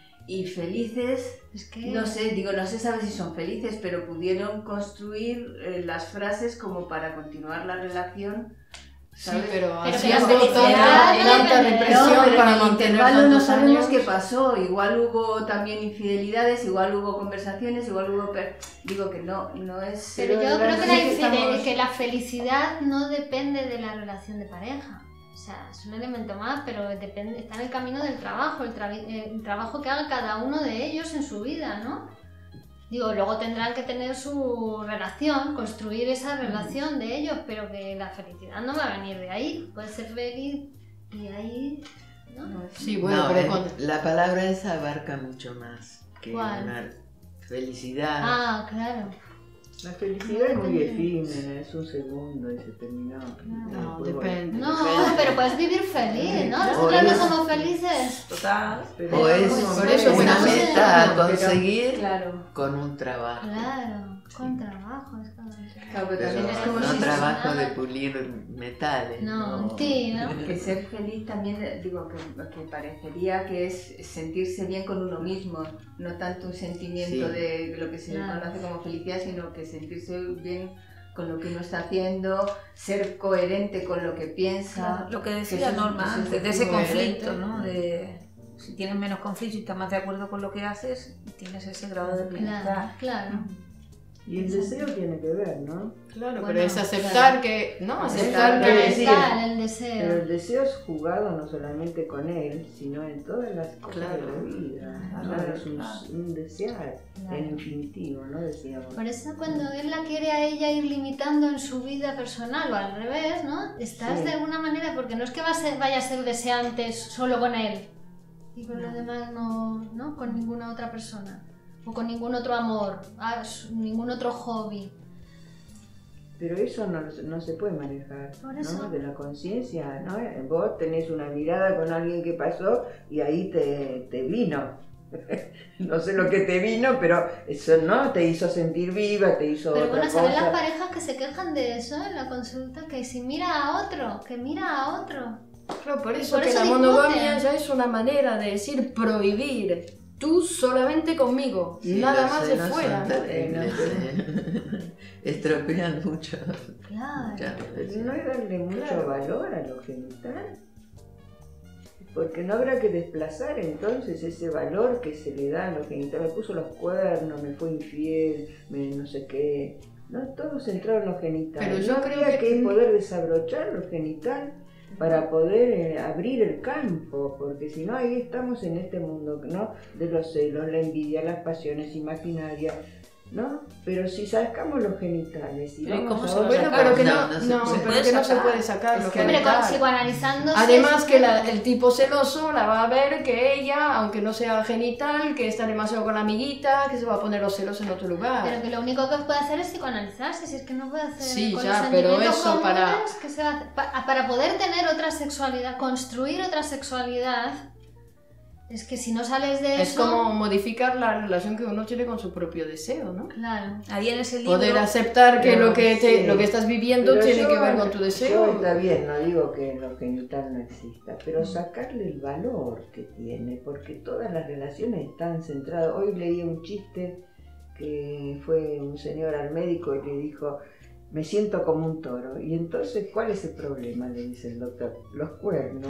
Speaker 7: y felices.
Speaker 4: Es que...
Speaker 7: No sé, no se sabe si son felices, pero pudieron construir las frases como para continuar la relación.
Speaker 2: Sí,
Speaker 7: ¿sabes?
Speaker 2: pero
Speaker 4: Pero
Speaker 2: haciendo
Speaker 4: la felicidad no
Speaker 2: tanta
Speaker 4: depende de
Speaker 2: represión
Speaker 7: Pero
Speaker 2: para
Speaker 7: en el
Speaker 2: mantener
Speaker 7: intervalo no
Speaker 2: tantos
Speaker 7: sabemos
Speaker 2: años.
Speaker 7: qué pasó. Igual hubo también infidelidades, igual hubo conversaciones, igual hubo... Digo que no es...
Speaker 4: Pero yo
Speaker 7: la
Speaker 4: creo
Speaker 7: verdad es
Speaker 4: que, que la felicidad no depende de la relación de pareja. O sea, es un elemento más, pero depende, está en el camino del trabajo, el trabajo que haga cada uno de ellos en su vida, ¿no? Digo, luego tendrán que tener su relación, construir esa relación de ellos, pero que la felicidad no va a venir de ahí. Puede ser feliz y ahí, ¿no?
Speaker 2: Sí, bueno,
Speaker 5: No,
Speaker 2: pero con...
Speaker 5: la palabra esa abarca mucho más que
Speaker 4: ¿Cuál?
Speaker 5: una felicidad.
Speaker 4: Ah, claro.
Speaker 6: La felicidad es muy efímera, es un segundo y se terminó.
Speaker 2: No,
Speaker 6: Después,
Speaker 2: depende.
Speaker 4: No, pero puedes vivir feliz, ¿no?
Speaker 5: O
Speaker 4: Nosotros no
Speaker 5: es-
Speaker 4: somos felices.
Speaker 3: Total.
Speaker 6: Pero
Speaker 5: O es
Speaker 2: por eso
Speaker 5: una
Speaker 2: estamos en-
Speaker 5: meta a
Speaker 7: pero-
Speaker 5: conseguir
Speaker 7: Claro.
Speaker 5: con un trabajo.
Speaker 4: Claro, con trabajo. Es como...
Speaker 7: Claro, pero
Speaker 5: Pero
Speaker 7: también es como
Speaker 5: no
Speaker 7: si...
Speaker 5: trabajo de pulir metales.
Speaker 4: No, sí, ¿no?
Speaker 7: Que ser feliz también, digo, que parecería que es sentirse bien con uno mismo, no tanto un sentimiento
Speaker 5: Sí.
Speaker 7: de lo que se
Speaker 4: Claro.
Speaker 7: conoce como felicidad, sino que sentirse bien con lo que uno está haciendo, ser coherente con lo que piensa.
Speaker 3: Lo que
Speaker 7: Que
Speaker 3: decía
Speaker 7: eso-
Speaker 3: Norma
Speaker 7: eso es
Speaker 3: antes, de ese
Speaker 7: coherente.
Speaker 3: conflicto, ¿no? De si tienes menos conflicto y estás más de acuerdo con lo que haces, tienes ese grado de bienestar.
Speaker 4: Claro, claro.
Speaker 6: Y el deseo tiene que ver, ¿no?
Speaker 2: Claro,
Speaker 4: Bueno,
Speaker 2: pero es aceptar
Speaker 4: claro.
Speaker 2: que... No,
Speaker 7: Aceptar
Speaker 2: aceptar
Speaker 7: que-
Speaker 2: que...
Speaker 4: Fundamental, el
Speaker 6: Pero
Speaker 4: deseo.
Speaker 6: el deseo es jugado no solamente con él, sino en todas las cosas
Speaker 2: Claro.
Speaker 6: de la vida. ¿no?
Speaker 3: Claro,
Speaker 6: Es un desear
Speaker 4: Claro.
Speaker 6: en infinitivo, ¿no? Decíamos.
Speaker 4: Por eso cuando él la quiere a ella ir limitando en su vida personal o al revés, ¿no? Estás
Speaker 6: Sí.
Speaker 4: de alguna manera, porque no es que vaya a ser deseante solo con él y con los demás no con ninguna otra persona o con ningún otro amor, ningún otro hobby.
Speaker 6: Pero eso no se puede manejar,
Speaker 4: Por eso.
Speaker 6: ¿no? De la conciencia, ¿no? Vos tenés una mirada con alguien que pasó y ahí te vino. No sé lo que te vino, pero eso no te hizo sentir viva, te hizo
Speaker 4: Pero
Speaker 6: otra
Speaker 4: bueno, ¿saben las
Speaker 6: cosa.
Speaker 4: parejas que se quejan de eso en la consulta? Que si mira a otro, que mira a otro.
Speaker 2: Claro, por eso
Speaker 4: Por
Speaker 2: que
Speaker 4: eso
Speaker 2: la
Speaker 4: discuten.
Speaker 2: monogamia ya es una manera de decir prohibir. Tú solamente conmigo,
Speaker 5: Sí,
Speaker 2: nada
Speaker 5: los
Speaker 2: más de
Speaker 5: celos
Speaker 2: fuera.
Speaker 5: son
Speaker 2: ¿no?
Speaker 5: terribles, estropean mucho.
Speaker 4: Claro.
Speaker 5: muchas
Speaker 6: No
Speaker 5: veces.
Speaker 6: es darle mucho
Speaker 2: Claro.
Speaker 6: valor a lo genital, porque no habrá que desplazar entonces ese valor que se le da a lo genital. Me puso los cuernos, me fue infiel, no sé qué. No, todo centrado en lo genital.
Speaker 2: Pero yo
Speaker 6: no
Speaker 2: creo
Speaker 6: habría
Speaker 2: que-
Speaker 6: que poder desabrochar lo genital para poder abrir el campo, porque si no ahí estamos en este mundo, ¿no? De los celos, la envidia, las pasiones imaginarias, ¿no? Pero si sacamos los genitales y
Speaker 3: Pero ¿y
Speaker 6: vamos
Speaker 3: cómo
Speaker 6: a
Speaker 3: se lo
Speaker 6: otra
Speaker 2: Bueno,
Speaker 3: sacamos?
Speaker 2: pero que
Speaker 5: No,
Speaker 2: no,
Speaker 5: no se
Speaker 2: no,
Speaker 5: puede.
Speaker 2: pero que no se puede sacar lo
Speaker 6: Es
Speaker 2: que
Speaker 6: que-
Speaker 4: Hombre,
Speaker 2: mental.
Speaker 4: psicoanalizándose...
Speaker 2: Además que el tipo celoso la va a ver que ella, aunque no sea genital, que está demasiado con la amiguita, que se va a poner los celos en otro lugar.
Speaker 4: Pero que lo único que puede hacer es psicoanalizarse, si es que no puede hacer
Speaker 2: Sí,
Speaker 4: con
Speaker 2: ya,
Speaker 4: los
Speaker 2: pero
Speaker 4: sentimientos
Speaker 2: eso para-
Speaker 4: comunes, ¿qué se va a hacer? Para poder tener otra sexualidad, construir otra sexualidad, Es que si no sales de
Speaker 2: Es
Speaker 4: eso...
Speaker 2: como modificar la relación que uno tiene con su propio deseo, ¿no?
Speaker 4: Claro.
Speaker 3: Ahí en ese libro...
Speaker 2: Poder aceptar que
Speaker 6: Pero,
Speaker 2: lo que
Speaker 6: sí.
Speaker 2: lo que estás viviendo
Speaker 6: Pero
Speaker 2: tiene
Speaker 6: yo-
Speaker 2: que ver con tu
Speaker 6: Yo
Speaker 2: deseo.
Speaker 6: está bien, no digo que lo genital no exista, pero sacarle el valor que tiene, porque todas las relaciones están centradas. Hoy leí un chiste que fue un señor al médico y le dijo, me siento como un toro. Y entonces, ¿cuál es el problema? Le dice el doctor, los cuernos.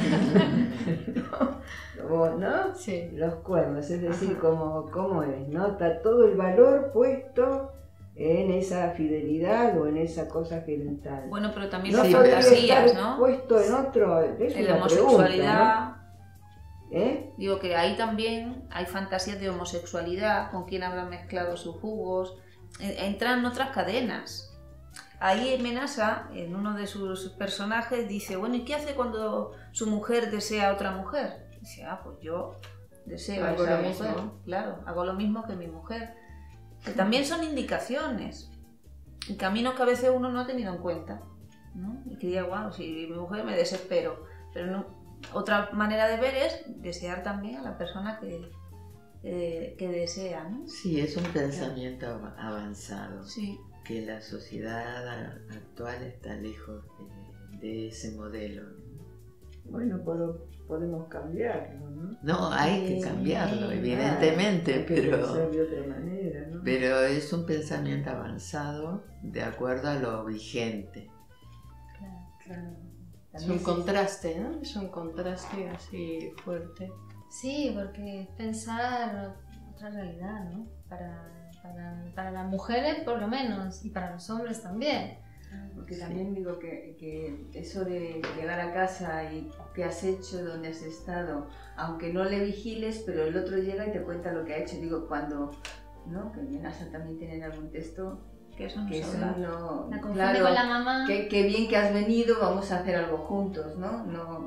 Speaker 6: ¿No?
Speaker 2: Sí.
Speaker 6: Los cuernos, es decir, cómo es, ¿no? Está todo el valor puesto en esa fidelidad o en esa cosa genital.
Speaker 3: Bueno, pero también
Speaker 6: No
Speaker 3: las
Speaker 6: podría
Speaker 3: fantasías,
Speaker 6: estar
Speaker 3: ¿no?
Speaker 6: puesto en otro, es
Speaker 3: En la
Speaker 6: una
Speaker 3: homosexualidad...
Speaker 6: pregunta, ¿no?
Speaker 3: Digo que ahí también hay fantasías de homosexualidad, con quién habrá mezclado sus jugos, entran en otras cadenas. Ahí Menasa, en uno de sus personajes, dice, bueno, ¿y qué hace cuando su mujer desea a otra mujer? Dice, pues yo deseo a
Speaker 2: Hago
Speaker 3: esa
Speaker 2: lo
Speaker 3: mujer.
Speaker 2: mismo.
Speaker 3: Claro, hago lo mismo que mi mujer. Que también son indicaciones y caminos que a veces uno no ha tenido en cuenta, ¿no? Y que diga, wow, si mi mujer me desespero, pero no. Otra manera de ver es desear también a la persona que desea, ¿no?
Speaker 5: Sí, es un pensamiento avanzado,
Speaker 3: Sí.
Speaker 5: que la sociedad actual está lejos de ese modelo.
Speaker 6: Bueno, pero podemos cambiarlo, ¿no?
Speaker 5: No, hay que cambiarlo,
Speaker 4: Sí,
Speaker 5: evidentemente,
Speaker 6: Hay que pensar de otra manera, ¿no?
Speaker 5: pero es un pensamiento avanzado de acuerdo a lo vigente.
Speaker 6: Claro.
Speaker 2: Es un contraste, ¿no? Es un contraste así fuerte.
Speaker 4: Sí, porque pensar otra realidad, ¿no? Para las mujeres por lo menos y para los hombres también.
Speaker 7: Porque también digo que eso de llegar a casa y qué has hecho, dónde has estado, aunque no le vigiles, pero el otro llega y te cuenta lo que ha hecho. Digo, cuando, ¿no? Que en Menasa también tienen algún texto
Speaker 3: Que eso no
Speaker 7: que
Speaker 3: se
Speaker 7: eso
Speaker 3: habla.
Speaker 7: no...
Speaker 4: La confunde
Speaker 7: claro,
Speaker 4: con la mamá.
Speaker 7: qué bien que has venido, vamos a hacer algo juntos, ¿no?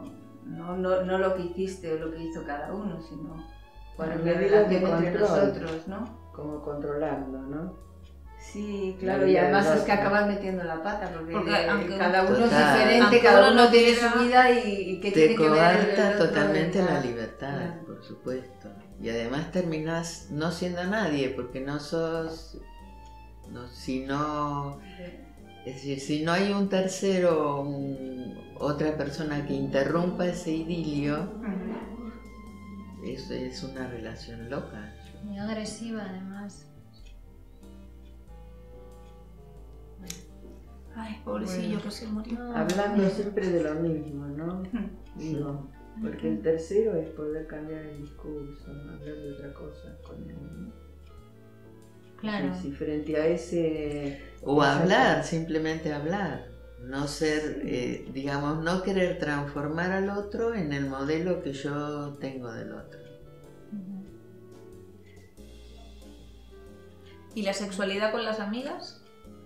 Speaker 7: No lo que hiciste o lo que hizo cada uno, sino cuál es la
Speaker 6: Medidas de
Speaker 7: relación entre
Speaker 6: control.
Speaker 7: nosotros, ¿no?
Speaker 6: Como controlando, ¿no?
Speaker 7: Sí,
Speaker 6: La
Speaker 7: claro, y
Speaker 6: vida
Speaker 7: además
Speaker 6: del
Speaker 7: es que
Speaker 6: otro.
Speaker 7: acabas metiendo la pata, porque
Speaker 3: aunque
Speaker 7: cada uno
Speaker 5: Total.
Speaker 7: es diferente,
Speaker 3: Aunque
Speaker 7: cada
Speaker 3: uno
Speaker 7: uno tiene
Speaker 3: quiera,
Speaker 7: su vida y qué
Speaker 5: Te
Speaker 7: tiene que ver el
Speaker 5: coarta
Speaker 7: otro
Speaker 5: totalmente
Speaker 7: de
Speaker 5: la
Speaker 7: cada-
Speaker 5: libertad,
Speaker 7: Claro.
Speaker 5: por supuesto. Y además terminás no siendo nadie, porque no sos... Es decir, si no hay un tercero, otra persona que interrumpa ese idilio, es una relación loca.
Speaker 4: Muy agresiva además.
Speaker 3: Ay, pobrecillo que se murió.
Speaker 4: No,
Speaker 6: Hablando siempre de lo mismo, ¿no? Digo, porque el tercero es poder cambiar el discurso, ¿no? Hablar de otra cosa con él, ¿no?
Speaker 4: claro.
Speaker 6: Si frente a ese...
Speaker 5: O
Speaker 6: esa-
Speaker 5: hablar, simplemente hablar. No ser, digamos, no querer transformar al otro en el modelo que yo tengo del otro.
Speaker 3: ¿Y la sexualidad con las amigas?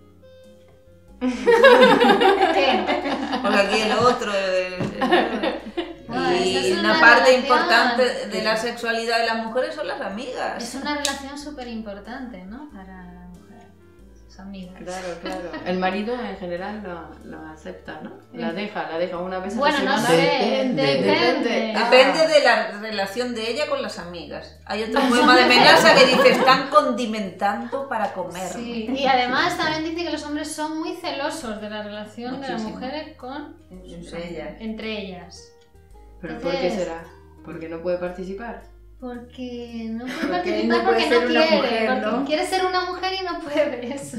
Speaker 4: ¿Qué?
Speaker 3: Porque aquí el otro...
Speaker 4: Ah, esa
Speaker 3: y
Speaker 4: es
Speaker 3: una
Speaker 4: una
Speaker 3: parte
Speaker 4: relación.
Speaker 3: importante de la sexualidad de las mujeres son las amigas.
Speaker 4: Es una relación súper importante, ¿no? Para la mujer, sus amigas.
Speaker 2: Claro. El marido en general lo acepta, ¿no? La deja una vez a
Speaker 4: Bueno,
Speaker 2: la
Speaker 4: no
Speaker 2: semana.
Speaker 4: sé,
Speaker 5: Depende.
Speaker 4: depende.
Speaker 3: Depende de la relación de ella con las amigas. Hay otro poema de Menasa que dice, están condimentando para comer.
Speaker 4: Sí, y además también dice que los hombres son muy celosos de la relación de las
Speaker 3: Muchísimo.
Speaker 4: mujeres con
Speaker 7: Entre ellas.
Speaker 2: ¿Pero por qué será? ¿Porque no puede participar?
Speaker 4: Porque no puede
Speaker 7: Porque
Speaker 4: participar
Speaker 7: no puede
Speaker 4: porque
Speaker 7: ser
Speaker 4: no
Speaker 7: una
Speaker 4: quiere,
Speaker 7: mujer,
Speaker 4: porque
Speaker 7: ¿no?
Speaker 4: quiere ser una mujer y no puede eso.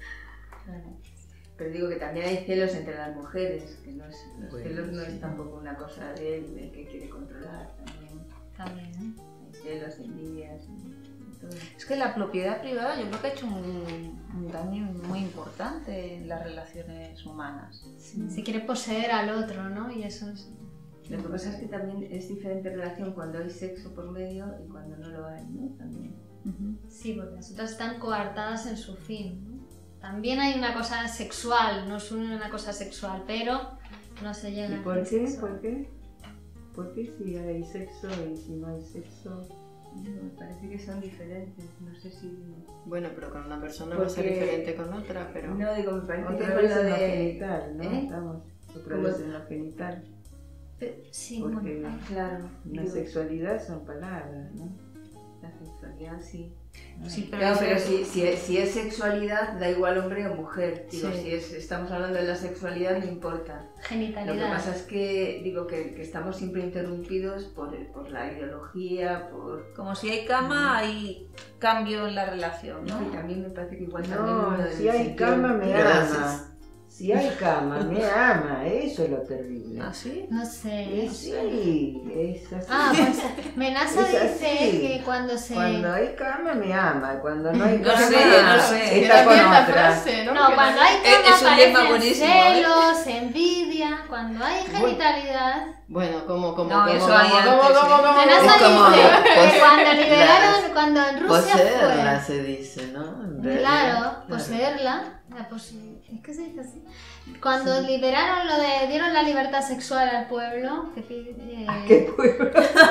Speaker 7: Pero digo que también hay celos entre las mujeres, que los
Speaker 5: Bueno,
Speaker 7: celos no
Speaker 5: sí.
Speaker 7: es tampoco una cosa de él, de que quiere controlar también.
Speaker 4: También.
Speaker 7: Hay celos, envidias y todo.
Speaker 3: Es que la propiedad privada yo creo que ha hecho un daño muy importante en las relaciones humanas.
Speaker 4: Se quiere poseer al otro, ¿no? Y eso es...
Speaker 7: Lo que pasa es que también es diferente relación cuando hay sexo por medio y cuando no lo hay, ¿no? También.
Speaker 4: Sí, porque las otras están coartadas en su fin, ¿no? También hay una cosa sexual, no es una cosa sexual, pero no se llega
Speaker 6: ¿Y
Speaker 4: a
Speaker 6: por
Speaker 4: hacer
Speaker 6: qué?
Speaker 4: sexo.
Speaker 6: ¿Por qué? ¿Por qué si hay sexo y si no hay sexo?
Speaker 7: Me parece que son diferentes, no sé si...
Speaker 2: Bueno, pero con una persona va a ser
Speaker 7: Porque-
Speaker 2: diferente con otra, pero...
Speaker 7: No, digo, me parece que
Speaker 6: Otra
Speaker 7: con
Speaker 6: vez
Speaker 7: lo
Speaker 6: en lo
Speaker 7: de...
Speaker 6: genital, ¿no?
Speaker 7: ¿Eh?
Speaker 6: Estamos otra
Speaker 7: ¿Cómo?
Speaker 6: vez en lo genital.
Speaker 4: Sí,
Speaker 6: Porque
Speaker 4: bueno.
Speaker 7: Claro,
Speaker 6: la
Speaker 7: digo,
Speaker 6: sexualidad son palabras, ¿no?
Speaker 7: la sexualidad sí.
Speaker 3: Sí,
Speaker 7: Claro, pero si es sexualidad, da igual hombre o mujer. Digo,
Speaker 2: Sí.
Speaker 7: si estamos hablando de la sexualidad, no importa. Lo que
Speaker 4: Genitalidad.
Speaker 7: pasa es que digo que estamos siempre interrumpidos por la ideología, por...
Speaker 3: Como si hay cama, hay cambio en la relación, ¿no?
Speaker 7: Y a mí me parece que igual también
Speaker 6: No,
Speaker 7: uno de
Speaker 6: si
Speaker 7: mis
Speaker 6: hay
Speaker 7: sentidos-
Speaker 6: cama me
Speaker 5: Gracias.
Speaker 6: ama. Si hay cama me ama, eso es lo terrible.
Speaker 3: ¿Ah, sí?
Speaker 4: No sé.
Speaker 6: Sí, es así.
Speaker 4: Ah, pues Menasa
Speaker 6: Es
Speaker 4: dice
Speaker 6: así.
Speaker 4: que cuando se...
Speaker 6: Cuando hay cama me ama, cuando no hay
Speaker 3: No
Speaker 6: cama
Speaker 3: sé, no sé.
Speaker 6: está con
Speaker 2: También la
Speaker 6: otra.
Speaker 2: frase, ¿no?
Speaker 4: No,
Speaker 2: Que
Speaker 4: cuando hay
Speaker 3: Es
Speaker 4: cama
Speaker 3: un lema
Speaker 4: aparecen
Speaker 3: buenísimo, ¿eh?
Speaker 4: celos, envidia. Cuando hay genitalidad...
Speaker 2: Bueno, como
Speaker 3: No, eso hay antes,
Speaker 4: Menasa
Speaker 5: Es como
Speaker 4: dice que
Speaker 5: pos-
Speaker 4: cuando liberaron, cuando en Rusia
Speaker 5: Poseerla
Speaker 4: fue...
Speaker 5: se dice, ¿no? En
Speaker 4: Claro,
Speaker 5: realidad,
Speaker 4: poseerla. Es que se dice así. Cuando liberaron dieron la libertad sexual al pueblo, que
Speaker 6: ¿Qué pueblo?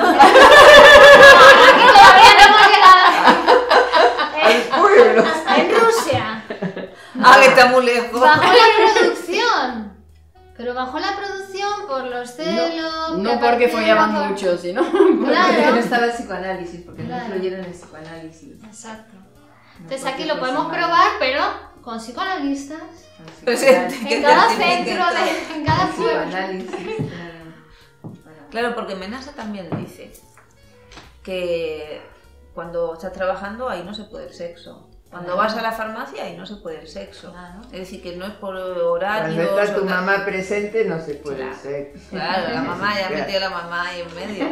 Speaker 4: aquí todavía no hemos llegado.
Speaker 6: Al pueblo.
Speaker 4: En Rusia.
Speaker 3: Ah, que está muy lejos.
Speaker 4: Bajó la producción. Pero bajó la producción por los celos.
Speaker 2: No
Speaker 4: que
Speaker 2: porque
Speaker 4: aparecieron
Speaker 2: follaban
Speaker 4: por-
Speaker 2: mucho, sino...
Speaker 7: Porque no
Speaker 4: Claro.
Speaker 7: estaba el psicoanálisis, porque no
Speaker 4: Claro.
Speaker 7: influyeron en el psicoanálisis.
Speaker 4: Exacto.
Speaker 7: No
Speaker 4: Entonces
Speaker 7: porque
Speaker 4: aquí lo
Speaker 7: fuese
Speaker 4: podemos
Speaker 7: mal.
Speaker 4: probar, pero con psicoanalistas.
Speaker 7: El
Speaker 3: Presente.
Speaker 7: psicoanálisis,
Speaker 3: Que
Speaker 4: En cada
Speaker 3: certifiquen
Speaker 4: centro,
Speaker 3: todo.
Speaker 4: en cada
Speaker 7: el
Speaker 4: pueblo.
Speaker 7: psicoanálisis, claro.
Speaker 3: Claro, porque Menasa también dice que cuando estás trabajando ahí no se puede el sexo. Cuando vas a la farmacia ahí no se puede el sexo.
Speaker 4: Claro.
Speaker 3: Es decir, que no es por
Speaker 6: Cuando
Speaker 3: horarios.
Speaker 6: está tu
Speaker 3: o tal.
Speaker 6: mamá presente no se puede
Speaker 3: Claro.
Speaker 6: hacer.
Speaker 3: Claro, la mamá ya
Speaker 6: Claro.
Speaker 3: metió a la mamá ahí en medio.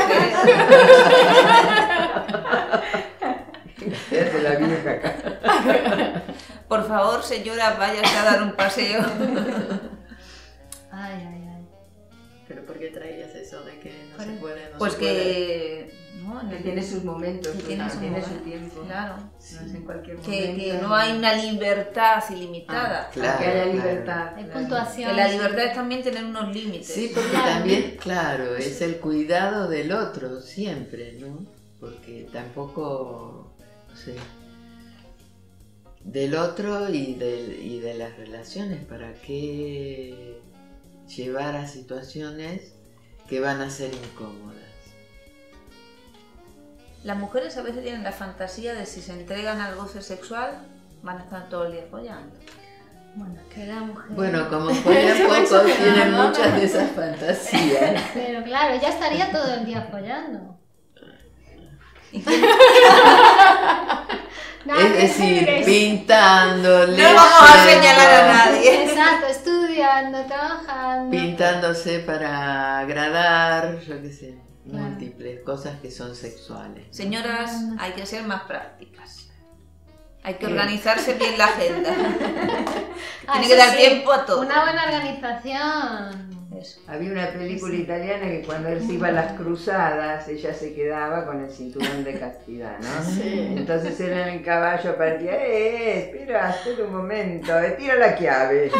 Speaker 6: Se hace la vieja acá.
Speaker 3: Por favor, señora, váyase a dar un paseo.
Speaker 4: Ay, ay, ay.
Speaker 2: Pero ¿por qué traías eso de que no se
Speaker 4: Por-
Speaker 2: puede? No
Speaker 3: Pues
Speaker 2: se puede?
Speaker 3: que. ¿no? En
Speaker 7: Que
Speaker 3: el-
Speaker 7: tiene sus momentos,
Speaker 3: que tiene su
Speaker 7: tiene su
Speaker 3: momento.
Speaker 7: tiempo.
Speaker 3: Claro.
Speaker 7: No es en cualquier momento.
Speaker 3: Que no hay una libertad ilimitada.
Speaker 5: claro,
Speaker 7: Que haya
Speaker 5: claro.
Speaker 7: libertad.
Speaker 4: Hay
Speaker 7: claro.
Speaker 4: puntuación.
Speaker 3: Que la libertad es también tener unos límites.
Speaker 5: Sí, porque también, claro, es el cuidado del otro siempre, ¿no? Porque tampoco, no sé, del otro y de las relaciones, ¿para qué llevar a situaciones que van a ser incómodas?
Speaker 3: Las mujeres a veces tienen la fantasía de si se entregan al goce sexual van a estar todo el día follando.
Speaker 4: Bueno, que la mujer.
Speaker 5: Bueno, como follan poco, tienen muchas de esas fantasías.
Speaker 4: Pero claro, ya estaría todo el día follando. Nada
Speaker 5: Es
Speaker 4: que
Speaker 5: decir,
Speaker 4: hacer,
Speaker 5: pintando,
Speaker 3: No vamos a
Speaker 5: leyendo,
Speaker 3: señalar a nadie.
Speaker 4: Exacto, estudiando, trabajando.
Speaker 5: pintándose para agradar, yo qué sé,
Speaker 4: Claro.
Speaker 5: múltiples cosas que son sexuales.
Speaker 3: Señoras, hay que ser más prácticas. Hay que organizarse bien la agenda.
Speaker 4: Ah,
Speaker 3: Tiene que
Speaker 4: eso
Speaker 3: dar
Speaker 4: sí,
Speaker 3: tiempo a todo.
Speaker 4: Una buena organización.
Speaker 3: Eso.
Speaker 6: Había una película italiana que cuando él se iba a las cruzadas, ella se quedaba con el cinturón de castidad, ¿no?
Speaker 2: Sí.
Speaker 6: Entonces él en el caballo partía, espera, espera un momento, tira la llave.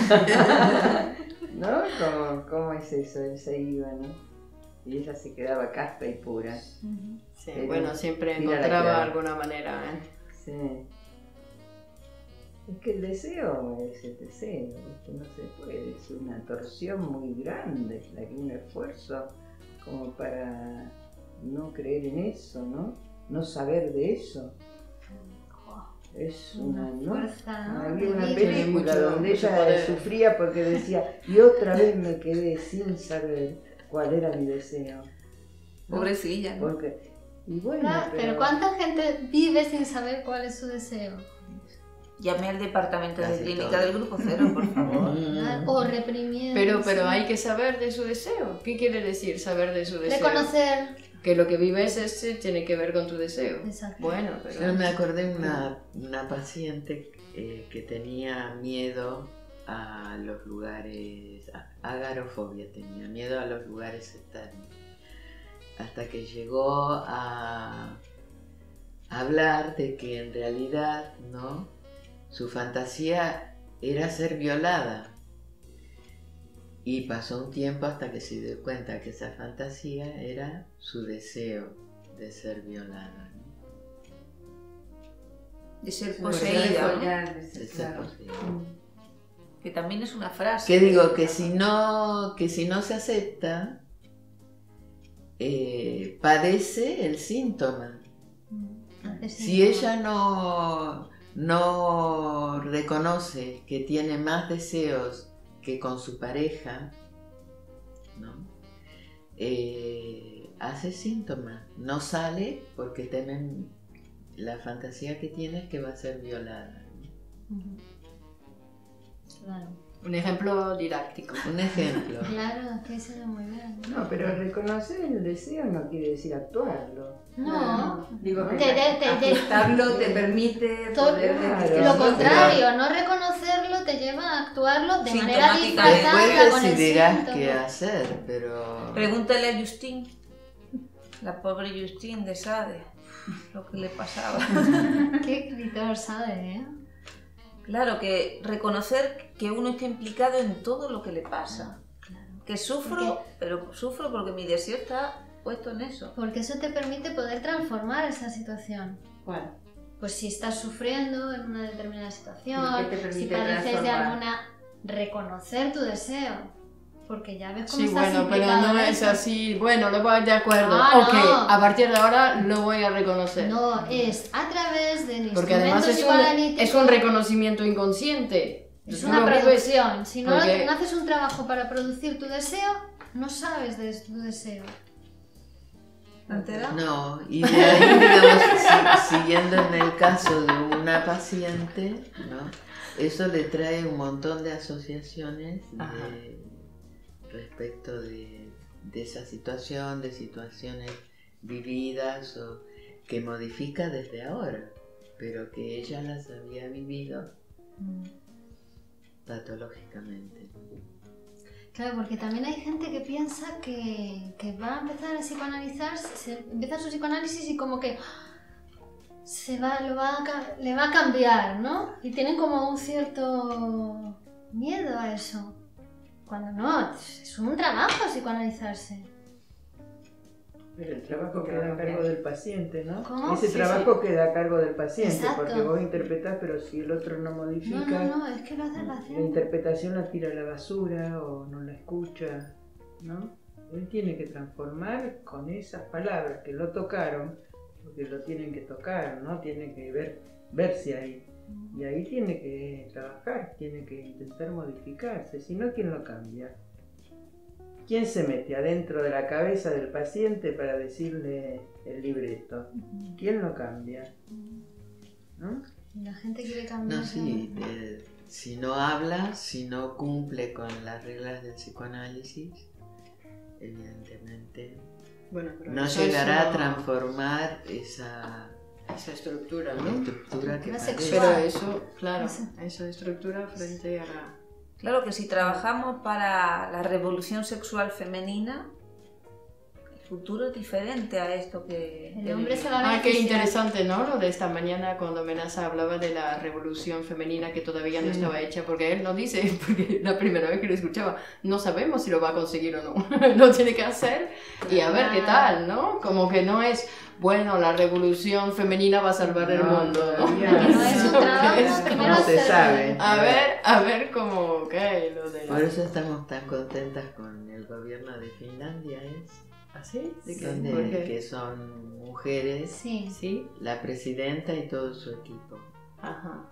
Speaker 6: ¿No? ¿Cómo es eso? Él se iba, ¿no? Y ella se quedaba casta y pura.
Speaker 2: Sí,
Speaker 6: Pero
Speaker 2: bueno, siempre
Speaker 6: tira la
Speaker 2: encontraba
Speaker 6: clave.
Speaker 2: alguna manera, ¿eh?
Speaker 6: Sí. Es que el deseo es el deseo, ¿viste? No se puede, es una torsión muy grande, la que un esfuerzo como para no creer en eso, ¿no? No saber de eso. Es una, ¿no?
Speaker 4: Fuerza, ¿no?
Speaker 6: Había una
Speaker 4: De
Speaker 6: película
Speaker 2: mucho-
Speaker 6: donde
Speaker 2: mucho
Speaker 6: ella
Speaker 2: poder.
Speaker 6: sufría porque decía, y otra vez me quedé sin saber cuál era mi deseo. ¿no?
Speaker 3: Pobrecilla, ¿no?
Speaker 6: Porque, y bueno,
Speaker 4: Claro, pero ¿cuánta gente vive sin saber cuál es su deseo?
Speaker 3: Llame al departamento de
Speaker 5: Casi
Speaker 3: clínica
Speaker 5: todo.
Speaker 3: del grupo cero, por favor.
Speaker 4: O reprimiendo.
Speaker 2: Pero
Speaker 4: sí.
Speaker 2: hay que saber de su deseo. ¿Qué quiere decir saber de su deseo?
Speaker 4: Reconocer.
Speaker 2: Que lo que vives tiene que ver con tu deseo.
Speaker 4: Exacto.
Speaker 2: Bueno,
Speaker 5: Yo
Speaker 2: pero...
Speaker 5: me acordé de una paciente que tenía miedo a los lugares, agarofobia, tenía miedo a los lugares externos, hasta que llegó a hablar de que en realidad, ¿no?, su fantasía era ser violada. Y pasó un tiempo hasta que se dio cuenta que esa fantasía era su deseo de ser violada, ¿no?
Speaker 3: De ser
Speaker 7: Pues
Speaker 3: poseída, ¿no?
Speaker 7: follar,
Speaker 5: De ser
Speaker 7: claro.
Speaker 5: poseída.
Speaker 3: Que también es una frase.
Speaker 5: Que digo que si no se acepta, padece el síntoma. Si ella no reconoce que tiene más deseos que con su pareja, ¿no? Hace síntomas. No sale porque temen la fantasía que tiene es que va a ser violada.
Speaker 4: Claro.
Speaker 2: Un ejemplo didáctico.
Speaker 5: Un ejemplo.
Speaker 4: Claro, que se ve muy bien.
Speaker 6: No, pero reconocer el deseo no quiere decir actuarlo.
Speaker 4: No,
Speaker 7: Digo que
Speaker 4: te-
Speaker 7: aceptarlo te permite
Speaker 4: Todo-
Speaker 7: poder decir
Speaker 4: lo
Speaker 7: sí.
Speaker 4: contrario, no reconocerlo te lleva a actuarlo de manera
Speaker 3: Sintomática.
Speaker 4: disfrazada
Speaker 5: Después
Speaker 4: con el
Speaker 5: decidirás
Speaker 4: síntoma.
Speaker 5: qué hacer, pero...
Speaker 3: Pregúntale a Justine, la pobre Justine de Sade, lo que le pasaba.
Speaker 4: Qué escritor sabe, ¿eh?
Speaker 3: Claro, que reconocer que uno está implicado en todo lo que le pasa. Que sufro, pero sufro porque mi deseo está puesto en eso.
Speaker 4: Porque eso te permite poder transformar esa situación.
Speaker 7: ¿Cuál?
Speaker 4: Pues si estás sufriendo en una determinada situación,
Speaker 7: ¿Qué te permite
Speaker 4: si padeces de
Speaker 7: transformar?
Speaker 4: alguna... reconocer tu deseo. Porque ya ves cómo
Speaker 2: Sí,
Speaker 4: estás
Speaker 2: bueno, pero
Speaker 4: implicado
Speaker 2: no
Speaker 4: en
Speaker 2: es
Speaker 4: eso.
Speaker 2: así. Bueno, lo voy de acuerdo.
Speaker 4: No,
Speaker 2: Ok,
Speaker 4: no.
Speaker 2: a partir de ahora lo voy a reconocer.
Speaker 4: No, es a través de
Speaker 2: Porque además
Speaker 4: instrumentos
Speaker 2: es un reconocimiento inconsciente.
Speaker 4: Es
Speaker 2: Tú
Speaker 4: una
Speaker 2: lo vives-
Speaker 4: producción. Si no,
Speaker 2: porque-
Speaker 4: no haces un trabajo para producir tu deseo, no sabes de tu deseo.
Speaker 3: ¿Te enteras?
Speaker 5: No, y de ahí, digamos, siguiendo en el caso de una paciente, ¿no? Eso le trae un montón de asociaciones
Speaker 2: Ajá.
Speaker 5: respecto de esa situación, de situaciones vividas o que modifica desde ahora, pero que ella las había vivido patológicamente.
Speaker 4: Claro, porque también hay gente que piensa que va a empezar a psicoanalizarse, empieza su psicoanálisis y como que le va a cambiar, ¿no? Y tienen como un cierto miedo a eso. Cuando no, es un trabajo psicoanalizarse.
Speaker 6: Pero el trabajo queda a cargo del paciente, ¿no?
Speaker 4: ¿Cómo?
Speaker 6: Ese
Speaker 2: Sí,
Speaker 6: trabajo queda a cargo del paciente,
Speaker 4: Exacto.
Speaker 6: porque vos interpretás, pero si el otro no modifica,
Speaker 4: No, es que lo hace el
Speaker 6: la
Speaker 4: paciente.
Speaker 6: interpretación la tira a la basura o no la escucha, ¿no? Él tiene que transformar con esas palabras que lo tocaron, porque lo tienen que tocar, ¿no? Tiene que verse ahí. Y ahí tiene que trabajar, tiene que intentar modificarse, si no, ¿quién lo cambia? ¿Quién se mete adentro de la cabeza del paciente para decirle el libreto? ¿Quién lo cambia? ¿No?
Speaker 4: La gente quiere cambiar.
Speaker 5: No, sí, si no habla, si no cumple con las reglas del psicoanálisis, evidentemente
Speaker 2: Bueno, pero
Speaker 5: no
Speaker 2: eso
Speaker 5: llegará
Speaker 2: es
Speaker 5: a transformar esa
Speaker 2: estructura, ¿no?
Speaker 5: estructura que
Speaker 4: La
Speaker 5: parece.
Speaker 4: sexual.
Speaker 2: Pero eso, claro, esa estructura frente a la...
Speaker 3: Claro que si trabajamos para la revolución sexual femenina, el futuro es diferente a esto que...
Speaker 4: El hombre se va a
Speaker 2: qué
Speaker 4: beneficiar.
Speaker 2: interesante, ¿no? Lo de esta mañana cuando Menaza hablaba de la revolución femenina que todavía no estaba hecha, porque él no dice, porque la primera vez que lo escuchaba, no sabemos si lo va a conseguir o no. Lo tiene que hacer y a ver qué tal, ¿no? Como que no es, bueno, la revolución femenina va a salvar el
Speaker 6: No,
Speaker 2: mundo, ¿no?
Speaker 6: todavía
Speaker 4: Que no es un
Speaker 2: Sino que
Speaker 4: trabajo,
Speaker 2: es
Speaker 4: primero
Speaker 6: no
Speaker 2: como-
Speaker 6: se
Speaker 4: hacer-
Speaker 6: sabe.
Speaker 2: a ver cómo, ok, lo de
Speaker 5: Por eso estamos tan contentas con el gobierno de Finlandia, ¿es?
Speaker 2: ¿Así? ¿De qué?
Speaker 5: Donde-
Speaker 2: ¿Por qué?
Speaker 5: que son mujeres,
Speaker 4: Sí.
Speaker 2: Sí,
Speaker 5: la presidenta y todo su equipo.
Speaker 2: ajá.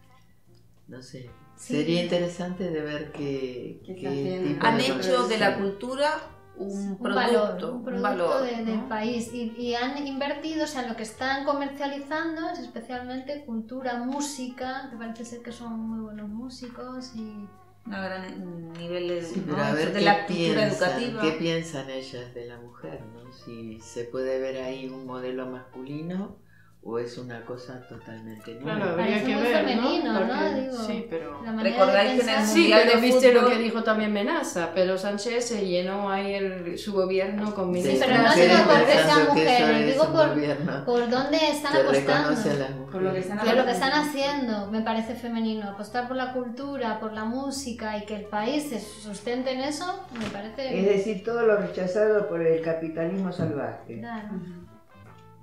Speaker 5: No sé,
Speaker 4: Sí.
Speaker 5: sería interesante de ver qué
Speaker 7: ¿Qué está haciendo?
Speaker 5: tipo
Speaker 3: Han
Speaker 5: de
Speaker 3: hecho de la
Speaker 5: producción.
Speaker 3: cultura un
Speaker 4: un
Speaker 3: producto,
Speaker 4: valor
Speaker 3: ¿no?
Speaker 4: del país y han invertido, o sea, lo que están comercializando es especialmente cultura, música, que parece ser que son muy buenos músicos y
Speaker 3: Una gran nivel de,
Speaker 5: Sí,
Speaker 3: ¿no?
Speaker 5: pero a ver
Speaker 3: de
Speaker 5: qué
Speaker 3: la cultura
Speaker 5: piensan,
Speaker 3: educativa.
Speaker 5: qué piensan ellas de la mujer, ¿no? Si se puede ver ahí un modelo masculino o es una cosa totalmente nueva.
Speaker 2: Claro, habría
Speaker 4: Parece
Speaker 2: que
Speaker 4: muy
Speaker 2: ver,
Speaker 4: femenino,
Speaker 2: ¿no?
Speaker 4: ¿no?
Speaker 2: Porque-
Speaker 4: Digo,
Speaker 2: sí, pero...
Speaker 4: la manera
Speaker 3: Recordáis
Speaker 4: de
Speaker 3: que en el
Speaker 4: pensar.
Speaker 2: Sí,
Speaker 3: Mundial
Speaker 2: pero
Speaker 3: de
Speaker 2: viste lo
Speaker 3: fútbol-
Speaker 2: que dijo también Menaza, Pedro Sánchez se llenó ahí su gobierno con
Speaker 5: De
Speaker 2: ministras.
Speaker 4: pero no
Speaker 5: mujeres
Speaker 4: digo porque
Speaker 5: pensando
Speaker 4: sean
Speaker 5: que eso
Speaker 4: mujeres,
Speaker 5: es
Speaker 4: digo
Speaker 5: un
Speaker 4: por-
Speaker 5: gobierno
Speaker 4: por dónde están
Speaker 5: que reconoce a
Speaker 4: apostando.
Speaker 5: las mujeres.
Speaker 7: Por lo que están
Speaker 4: Claro, lo que están haciendo me parece femenino. Apostar por la cultura, por la música y que el país se sustente en eso, me parece...
Speaker 6: Es decir, todo lo rechazado por el capitalismo salvaje,
Speaker 4: Claro.
Speaker 6: ¿no?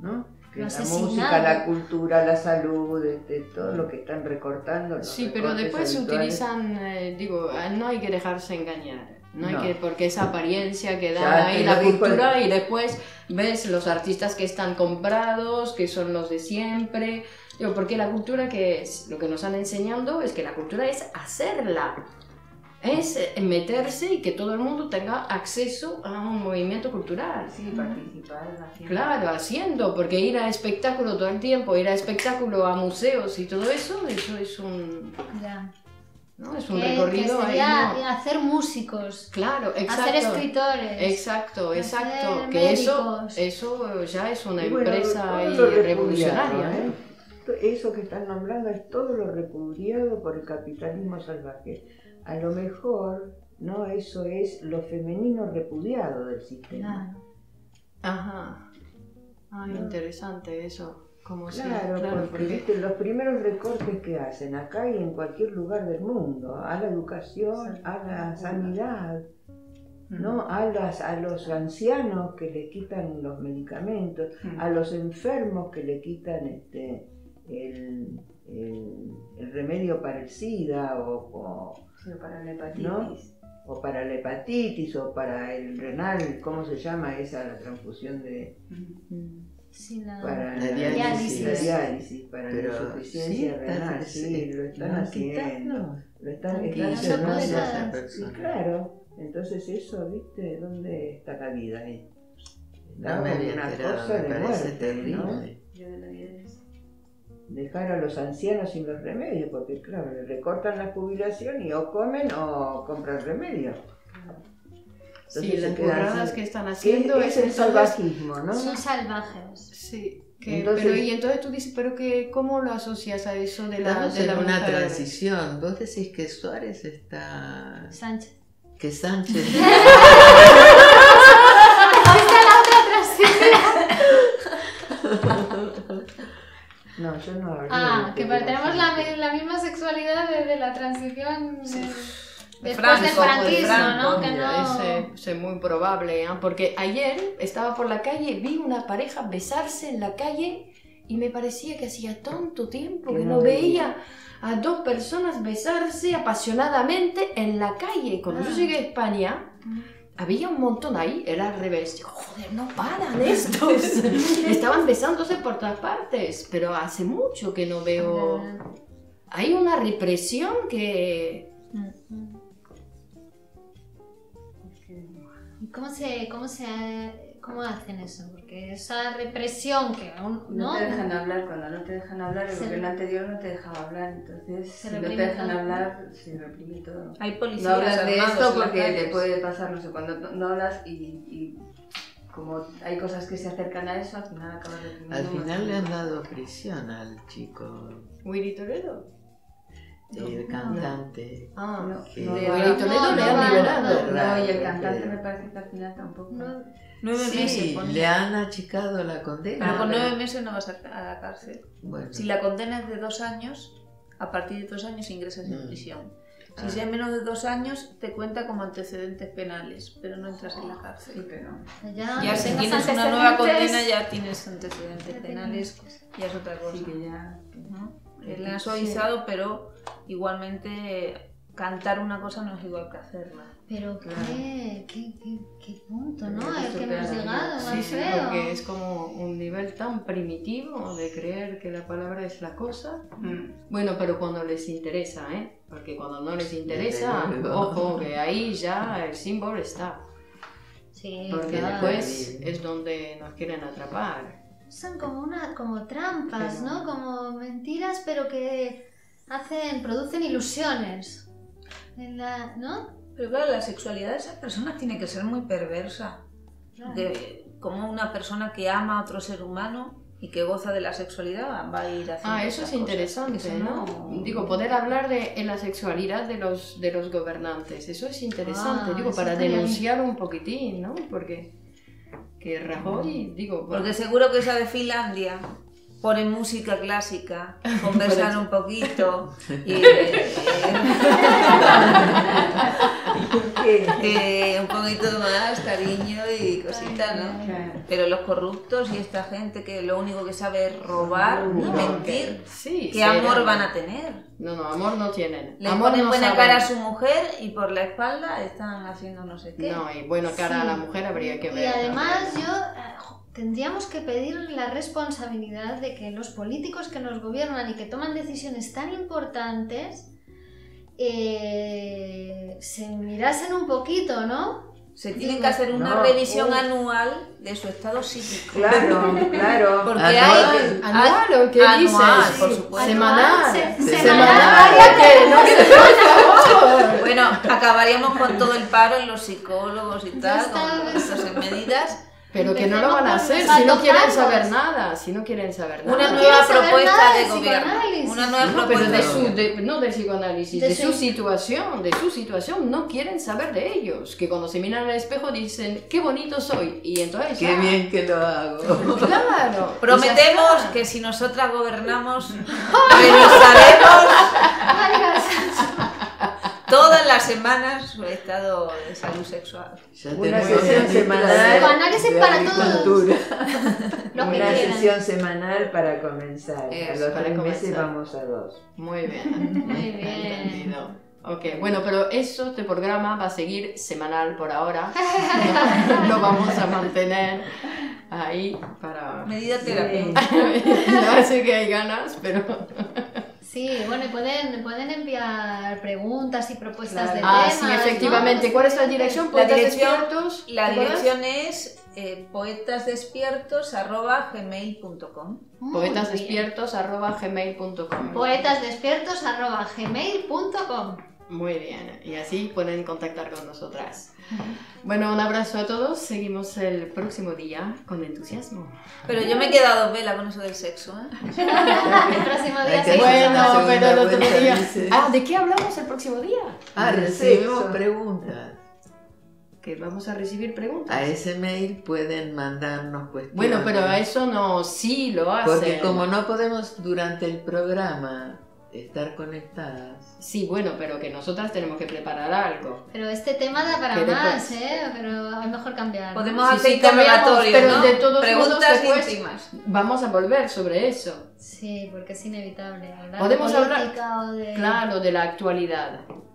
Speaker 6: Que la
Speaker 4: asesinado.
Speaker 6: música, la cultura, la salud, todo lo que están recortando. Los
Speaker 2: Sí, pero
Speaker 6: recortes
Speaker 2: después se
Speaker 6: habituales.
Speaker 2: utilizan, digo, no hay que dejarse engañar. No hay
Speaker 6: No.
Speaker 2: que, porque esa apariencia que
Speaker 6: Ya
Speaker 2: da
Speaker 6: te
Speaker 2: ahí
Speaker 6: lo
Speaker 2: la
Speaker 6: dijo
Speaker 2: cultura y después ves los artistas que están comprados, que son los de siempre. Digo, porque la cultura que es, lo que nos han enseñado es que la cultura es hacerla. Es meterse y que todo el mundo tenga acceso a un movimiento cultural.
Speaker 7: Sí, participar haciendo.
Speaker 2: Claro, haciendo, porque ir a espectáculo todo el tiempo, ir a espectáculo, a museos y todo eso es un,
Speaker 4: Ya.
Speaker 2: ¿no? Es un
Speaker 4: Que
Speaker 2: recorrido ahí.
Speaker 4: sería
Speaker 2: ¿no?
Speaker 4: hacer músicos,
Speaker 2: Claro, exacto.
Speaker 4: hacer escritores.
Speaker 2: Exacto, exacto.
Speaker 4: hacer
Speaker 2: Que eso
Speaker 4: médicos.
Speaker 2: ya es una
Speaker 6: Y bueno,
Speaker 2: empresa
Speaker 6: todo
Speaker 2: ahí
Speaker 6: lo repudiado,
Speaker 2: revolucionaria.
Speaker 6: ¿eh? Eso que están nombrando es todo lo repudiado por el capitalismo salvaje. A lo mejor, ¿no? Eso es lo femenino repudiado del sistema.
Speaker 4: Claro.
Speaker 2: Ajá. Ay, interesante eso. Como
Speaker 6: Claro,
Speaker 2: si,
Speaker 6: porque ¿viste? Los primeros recortes que hacen acá y en cualquier lugar del mundo, a la educación, a la sanidad, ¿no? A los ancianos que le quitan los medicamentos, a los enfermos que le quitan el remedio para el SIDA
Speaker 7: Sí, para la hepatitis.
Speaker 6: ¿no? O para la hepatitis o para el renal, ¿cómo se llama esa? La transfusión de...
Speaker 4: Sí,
Speaker 6: para
Speaker 5: La
Speaker 6: la
Speaker 5: diálisis.
Speaker 6: diálisis, para
Speaker 5: Pero
Speaker 6: la insuficiencia renal, sí, lo están haciendo. Lo están
Speaker 4: Aunque no se
Speaker 6: haciendo.
Speaker 4: puede
Speaker 5: esa
Speaker 4: dar.
Speaker 5: persona.
Speaker 6: Sí, claro. Entonces eso, ¿viste? ¿Dónde está la vida ahí? Está
Speaker 5: No me
Speaker 6: como
Speaker 5: había
Speaker 6: una
Speaker 5: enterado,
Speaker 6: cosa
Speaker 5: me
Speaker 6: de
Speaker 5: parece
Speaker 6: muerte, ¿no?
Speaker 5: terrible.
Speaker 7: Yo de la diálisis.
Speaker 6: Dejar a los ancianos sin los remedios, porque claro, le recortan la jubilación y o comen o compran remedios.
Speaker 2: Sí,
Speaker 6: Entonces
Speaker 2: las
Speaker 6: se quedan
Speaker 2: burradas
Speaker 6: sin-
Speaker 2: que están
Speaker 6: ¿Qué
Speaker 2: haciendo
Speaker 6: es el
Speaker 2: entonces-
Speaker 6: salvajismo, ¿no?
Speaker 4: Son salvajes.
Speaker 2: Sí, que,
Speaker 6: Entonces-
Speaker 2: pero y entonces tú dices, pero que ¿cómo lo asocias a eso de la,
Speaker 5: Estamos
Speaker 2: de la
Speaker 5: en una
Speaker 2: mujer?
Speaker 5: transición. Vos decís que Suárez está...
Speaker 4: Sánchez.
Speaker 5: Que Sánchez...
Speaker 6: No, yo no hablo.
Speaker 4: Ah,
Speaker 6: de
Speaker 4: que tenemos la,
Speaker 6: Sánchez.
Speaker 4: la misma sexualidad desde la transición después
Speaker 3: Franco,
Speaker 4: del franquismo,
Speaker 3: Franco,
Speaker 4: ¿no? Que no...
Speaker 2: Es muy probable, ¿eh? Porque ayer estaba por la calle, vi una pareja besarse en la calle y me parecía que hacía tanto tiempo
Speaker 6: Que
Speaker 2: que
Speaker 6: no
Speaker 2: no
Speaker 6: veía.
Speaker 2: veía a dos personas besarse apasionadamente en la calle. Cuando yo llegué a España, había un montón ahí, era al revés. Digo, joder, no paran estos. Estaban besándose por todas partes, pero hace mucho que no veo... Hay una represión que...
Speaker 4: ¿Y cómo hacen eso? Porque esa represión que aún
Speaker 7: No
Speaker 4: no...
Speaker 7: te dejan hablar, cuando no te dejan hablar es
Speaker 4: Se
Speaker 7: porque
Speaker 4: re-
Speaker 7: el anterior no te dejaba hablar, entonces
Speaker 4: Se
Speaker 7: si no te
Speaker 4: reprime
Speaker 7: dejan
Speaker 4: todo.
Speaker 7: hablar, se reprime todo.
Speaker 3: Hay policías
Speaker 7: No hablas de
Speaker 3: armados
Speaker 7: esto
Speaker 3: en las
Speaker 7: porque te
Speaker 3: calles.
Speaker 7: puede pasar, no sé, cuando no hablas y como hay cosas que se acercan a eso, al final acabas reprimiendo.
Speaker 5: Al
Speaker 7: más.
Speaker 5: final le han dado prisión al chico,
Speaker 2: Willy Toledo.
Speaker 5: el cantante.
Speaker 2: Ah,
Speaker 7: No,
Speaker 5: que-
Speaker 7: no,
Speaker 2: de
Speaker 7: no,
Speaker 2: Willy Toledo
Speaker 4: no,
Speaker 2: le
Speaker 4: no,
Speaker 2: han
Speaker 4: no,
Speaker 2: liberado.
Speaker 7: No, y el
Speaker 5: Raro,
Speaker 7: cantante
Speaker 5: pero-
Speaker 7: me parece que al final tampoco.
Speaker 4: no-
Speaker 3: 9 meses
Speaker 5: Sí,
Speaker 3: ponía.
Speaker 5: le han achicado la condena.
Speaker 3: Pero con
Speaker 2: pero-
Speaker 3: 9 meses no vas a la cárcel.
Speaker 5: Bueno,
Speaker 3: Si la condena es de 2 años, a partir de 2 años ingresas en prisión. Si
Speaker 5: Ah.
Speaker 3: sea menos de 2 años, te cuenta como antecedentes penales, pero no entras en la
Speaker 7: Sí,
Speaker 3: cárcel.
Speaker 7: pero
Speaker 3: Ya si tienes una nueva condena, ya tienes antecedentes penales, ya es otra cosa.
Speaker 7: sí que ya.
Speaker 3: ¿No? Le han suavizado, pero igualmente cantar una cosa no es igual que hacerla.
Speaker 4: Pero qué punto, ¿no?
Speaker 7: Pero
Speaker 4: Al
Speaker 7: esto
Speaker 4: que
Speaker 7: queda
Speaker 4: hemos
Speaker 7: ahí.
Speaker 4: llegado,
Speaker 2: Sí,
Speaker 4: más
Speaker 2: sí,
Speaker 4: feo.
Speaker 2: porque es como un nivel tan primitivo de creer que la palabra es la cosa. Bueno, pero cuando les interesa, ¿eh? Porque cuando no les interesa,
Speaker 5: Desde luego.
Speaker 2: ojo, que ahí ya el símbolo está.
Speaker 4: Sí,
Speaker 2: Porque
Speaker 4: claro.
Speaker 2: después es donde nos quieren atrapar.
Speaker 4: Son como trampas,
Speaker 2: Pero-
Speaker 4: ¿no? Como mentiras, pero que producen ilusiones. ¿No?
Speaker 3: Pero claro, la sexualidad de esas personas tiene que ser muy perversa.
Speaker 4: Claro.
Speaker 3: Como una persona que ama a otro ser humano y que goza de la sexualidad va a ir haciendo
Speaker 2: Ah, eso
Speaker 3: esas
Speaker 2: es
Speaker 3: cosas.
Speaker 2: interesante,
Speaker 3: Eso
Speaker 2: ¿no? Digo, poder hablar en la sexualidad de los gobernantes, eso es interesante,
Speaker 4: Ah,
Speaker 2: digo,
Speaker 4: eso
Speaker 2: para
Speaker 4: estaría bien.
Speaker 2: denunciar un poquitín, ¿no? Porque que Rajoy, digo,
Speaker 3: Porque seguro que esa de Finlandia pone música clásica, conversar un poquito y Un poquito más cariño y cositas, ¿no?
Speaker 6: Claro.
Speaker 3: Pero los corruptos y esta gente que lo único que sabe es robar y mentir,
Speaker 2: Sí,
Speaker 3: ¿qué amor van a tener?
Speaker 2: No, amor no tienen.
Speaker 3: Le
Speaker 2: Amor
Speaker 3: ponen
Speaker 2: no
Speaker 3: buena
Speaker 2: saben.
Speaker 3: cara a su mujer y por la espalda están haciendo no sé qué.
Speaker 2: No, y buena cara a la mujer habría que ver.
Speaker 4: Y además tendríamos que pedir la responsabilidad de que los políticos que nos gobiernan y que toman decisiones tan importantes se mirasen un poquito, ¿no?
Speaker 3: Se tiene que hacer una revisión anual de su estado psíquico.
Speaker 6: Claro, claro.
Speaker 3: Porque
Speaker 2: Anual, anual, ¿o qué
Speaker 3: anual,
Speaker 2: dices?
Speaker 3: por supuesto.
Speaker 2: Semanal.
Speaker 4: Semanal.
Speaker 2: ¿Qué? No, que por favor.
Speaker 3: Bueno, acabaríamos con todo el paro en los psicólogos y tal,
Speaker 4: está,
Speaker 3: con estas medidas.
Speaker 2: Pero que no lo van a hacer si no quieren saber nada, si no quieren saber nada.
Speaker 3: Una
Speaker 4: No
Speaker 3: nueva
Speaker 4: quieren saber
Speaker 3: propuesta
Speaker 4: nada
Speaker 3: de
Speaker 4: de
Speaker 3: gobierno.
Speaker 4: psicoanálisis.
Speaker 3: Una nueva
Speaker 2: No, pero
Speaker 3: propuesta
Speaker 2: de
Speaker 3: de
Speaker 2: su,
Speaker 3: gobierno.
Speaker 2: no del psicoanálisis,
Speaker 4: De
Speaker 2: de
Speaker 4: su-
Speaker 2: su situación, no quieren saber de ellos, que cuando se miran al espejo dicen, qué bonito soy, y entonces
Speaker 5: Qué bien que lo hago.
Speaker 2: Claro.
Speaker 3: Prometemos que si nosotras gobernamos, revisaremos todas las semanas su estado de salud sexual.
Speaker 5: Ya
Speaker 6: Una
Speaker 5: tenemos
Speaker 6: sesión
Speaker 5: ministra
Speaker 6: semanal
Speaker 4: Psicoanálisis
Speaker 5: de
Speaker 4: para
Speaker 5: Agricultura.
Speaker 4: Lo que
Speaker 6: Una
Speaker 4: quieran.
Speaker 6: sesión semanal para comenzar.
Speaker 2: Eso,
Speaker 6: a los
Speaker 2: para
Speaker 6: 3 meses
Speaker 2: comenzar.
Speaker 6: vamos a 2.
Speaker 2: Muy bien.
Speaker 4: Muy bien.
Speaker 2: Entendido. Ok, bueno, pero este programa va a seguir semanal por ahora. Lo vamos a mantener ahí para...
Speaker 3: Medida terapéutica.
Speaker 2: No sé que hay ganas, pero...
Speaker 4: Sí, bueno, y pueden enviar preguntas y propuestas de
Speaker 2: Ah,
Speaker 4: temas,
Speaker 2: sí,
Speaker 4: ¿no?
Speaker 2: efectivamente. ¿Cuál es la dirección?
Speaker 3: La
Speaker 2: ¿Poetas
Speaker 3: dirección-
Speaker 2: Despiertos?
Speaker 3: La
Speaker 2: ¿Te acuerdas?
Speaker 3: dirección es poetasdespiertos@gmail.com.
Speaker 4: Muy
Speaker 2: poetasdespiertos@gmail.com.
Speaker 4: bien. Poetasdespiertos@gmail.com.
Speaker 2: Muy bien, y así pueden contactar con nosotras. Bueno, un abrazo a todos. Seguimos el próximo día con entusiasmo.
Speaker 3: Pero yo me he quedado vela con eso del sexo, ¿eh?
Speaker 4: El próximo día
Speaker 5: Hay que
Speaker 4: seguimos.
Speaker 5: hacer una
Speaker 2: Bueno, pero el
Speaker 5: segunda
Speaker 2: otro
Speaker 5: vuelta,
Speaker 2: día...
Speaker 5: dice.
Speaker 2: Ah, ¿de qué hablamos el próximo día?
Speaker 5: Recibimos
Speaker 6: Sexo.
Speaker 5: preguntas.
Speaker 2: Que vamos a recibir preguntas.
Speaker 5: A ese mail pueden mandarnos cuestiones.
Speaker 2: Bueno, pero a eso no, sí lo hacen.
Speaker 5: Porque como no podemos durante el programa estar conectadas.
Speaker 2: Sí, bueno, pero que nosotras tenemos que preparar algo.
Speaker 4: Pero este tema da para
Speaker 2: Pero
Speaker 4: más,
Speaker 2: pues-
Speaker 4: Pero es mejor cambiar. ¿no?
Speaker 3: Podemos
Speaker 2: Sí,
Speaker 3: hacer
Speaker 2: sí, cambiamos,
Speaker 3: interrogatorios,
Speaker 2: pero
Speaker 3: ¿no?
Speaker 2: de todos modos
Speaker 3: Preguntas
Speaker 2: después-
Speaker 3: íntimas.
Speaker 2: Vamos a volver sobre eso.
Speaker 4: Sí, porque es inevitable. Hablar
Speaker 2: Podemos
Speaker 4: de
Speaker 2: hablar-
Speaker 4: política o de...
Speaker 2: Claro, de la actualidad.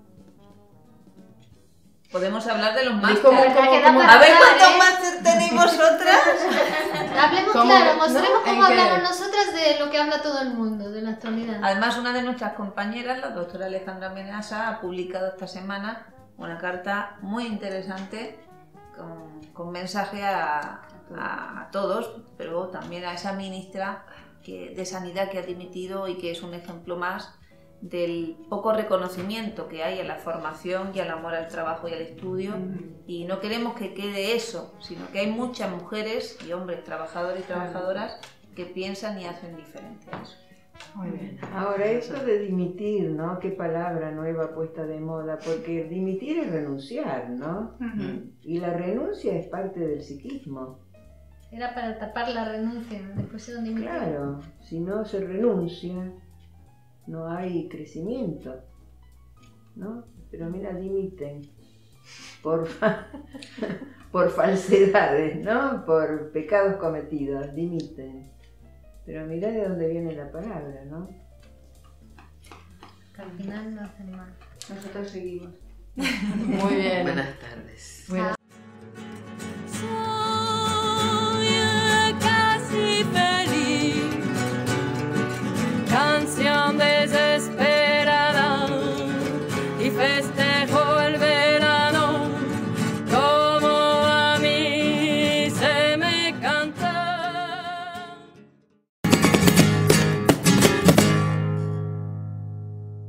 Speaker 3: Podemos hablar de los
Speaker 2: De
Speaker 3: másteres.
Speaker 2: cómo-
Speaker 4: La verdad que da
Speaker 2: cómo-
Speaker 4: para
Speaker 3: A ver
Speaker 4: hablar,
Speaker 3: cuántos
Speaker 4: ¿eh?
Speaker 3: másteres tenéis vosotras.
Speaker 4: Hablemos
Speaker 2: ¿Cómo?
Speaker 4: claro,
Speaker 2: ¿No?
Speaker 4: mostremos
Speaker 2: ¿En
Speaker 4: cómo
Speaker 2: qué?
Speaker 4: hablamos nosotras de lo que habla todo el mundo, de la actualidad.
Speaker 3: Además, una de nuestras compañeras, la doctora Alejandra Menasa, ha publicado esta semana una carta muy interesante con mensaje a todos, pero también a esa ministra de Sanidad que ha dimitido y que es un ejemplo más del poco reconocimiento que hay a la formación y al amor al trabajo y al estudio, y no queremos que quede eso, sino que hay muchas mujeres y hombres trabajadores y trabajadoras que piensan y hacen diferente a eso.
Speaker 2: Muy bien.
Speaker 6: Ahora, esto de dimitir, ¿no? Qué palabra nueva puesta de moda, porque dimitir es renunciar, ¿no? Y la renuncia es parte del psiquismo.
Speaker 4: Era para tapar la renuncia, después era dimitir.
Speaker 6: Claro, si no se renuncia, no hay crecimiento, ¿no? Pero mira, dimiten por falsedades, ¿no? Por pecados cometidos, dimiten. Pero mira de dónde viene la palabra, ¿no?
Speaker 4: Que al final no hacen mal.
Speaker 7: Nosotros seguimos.
Speaker 2: Muy bien.
Speaker 5: Buenas tardes.
Speaker 2: Buenas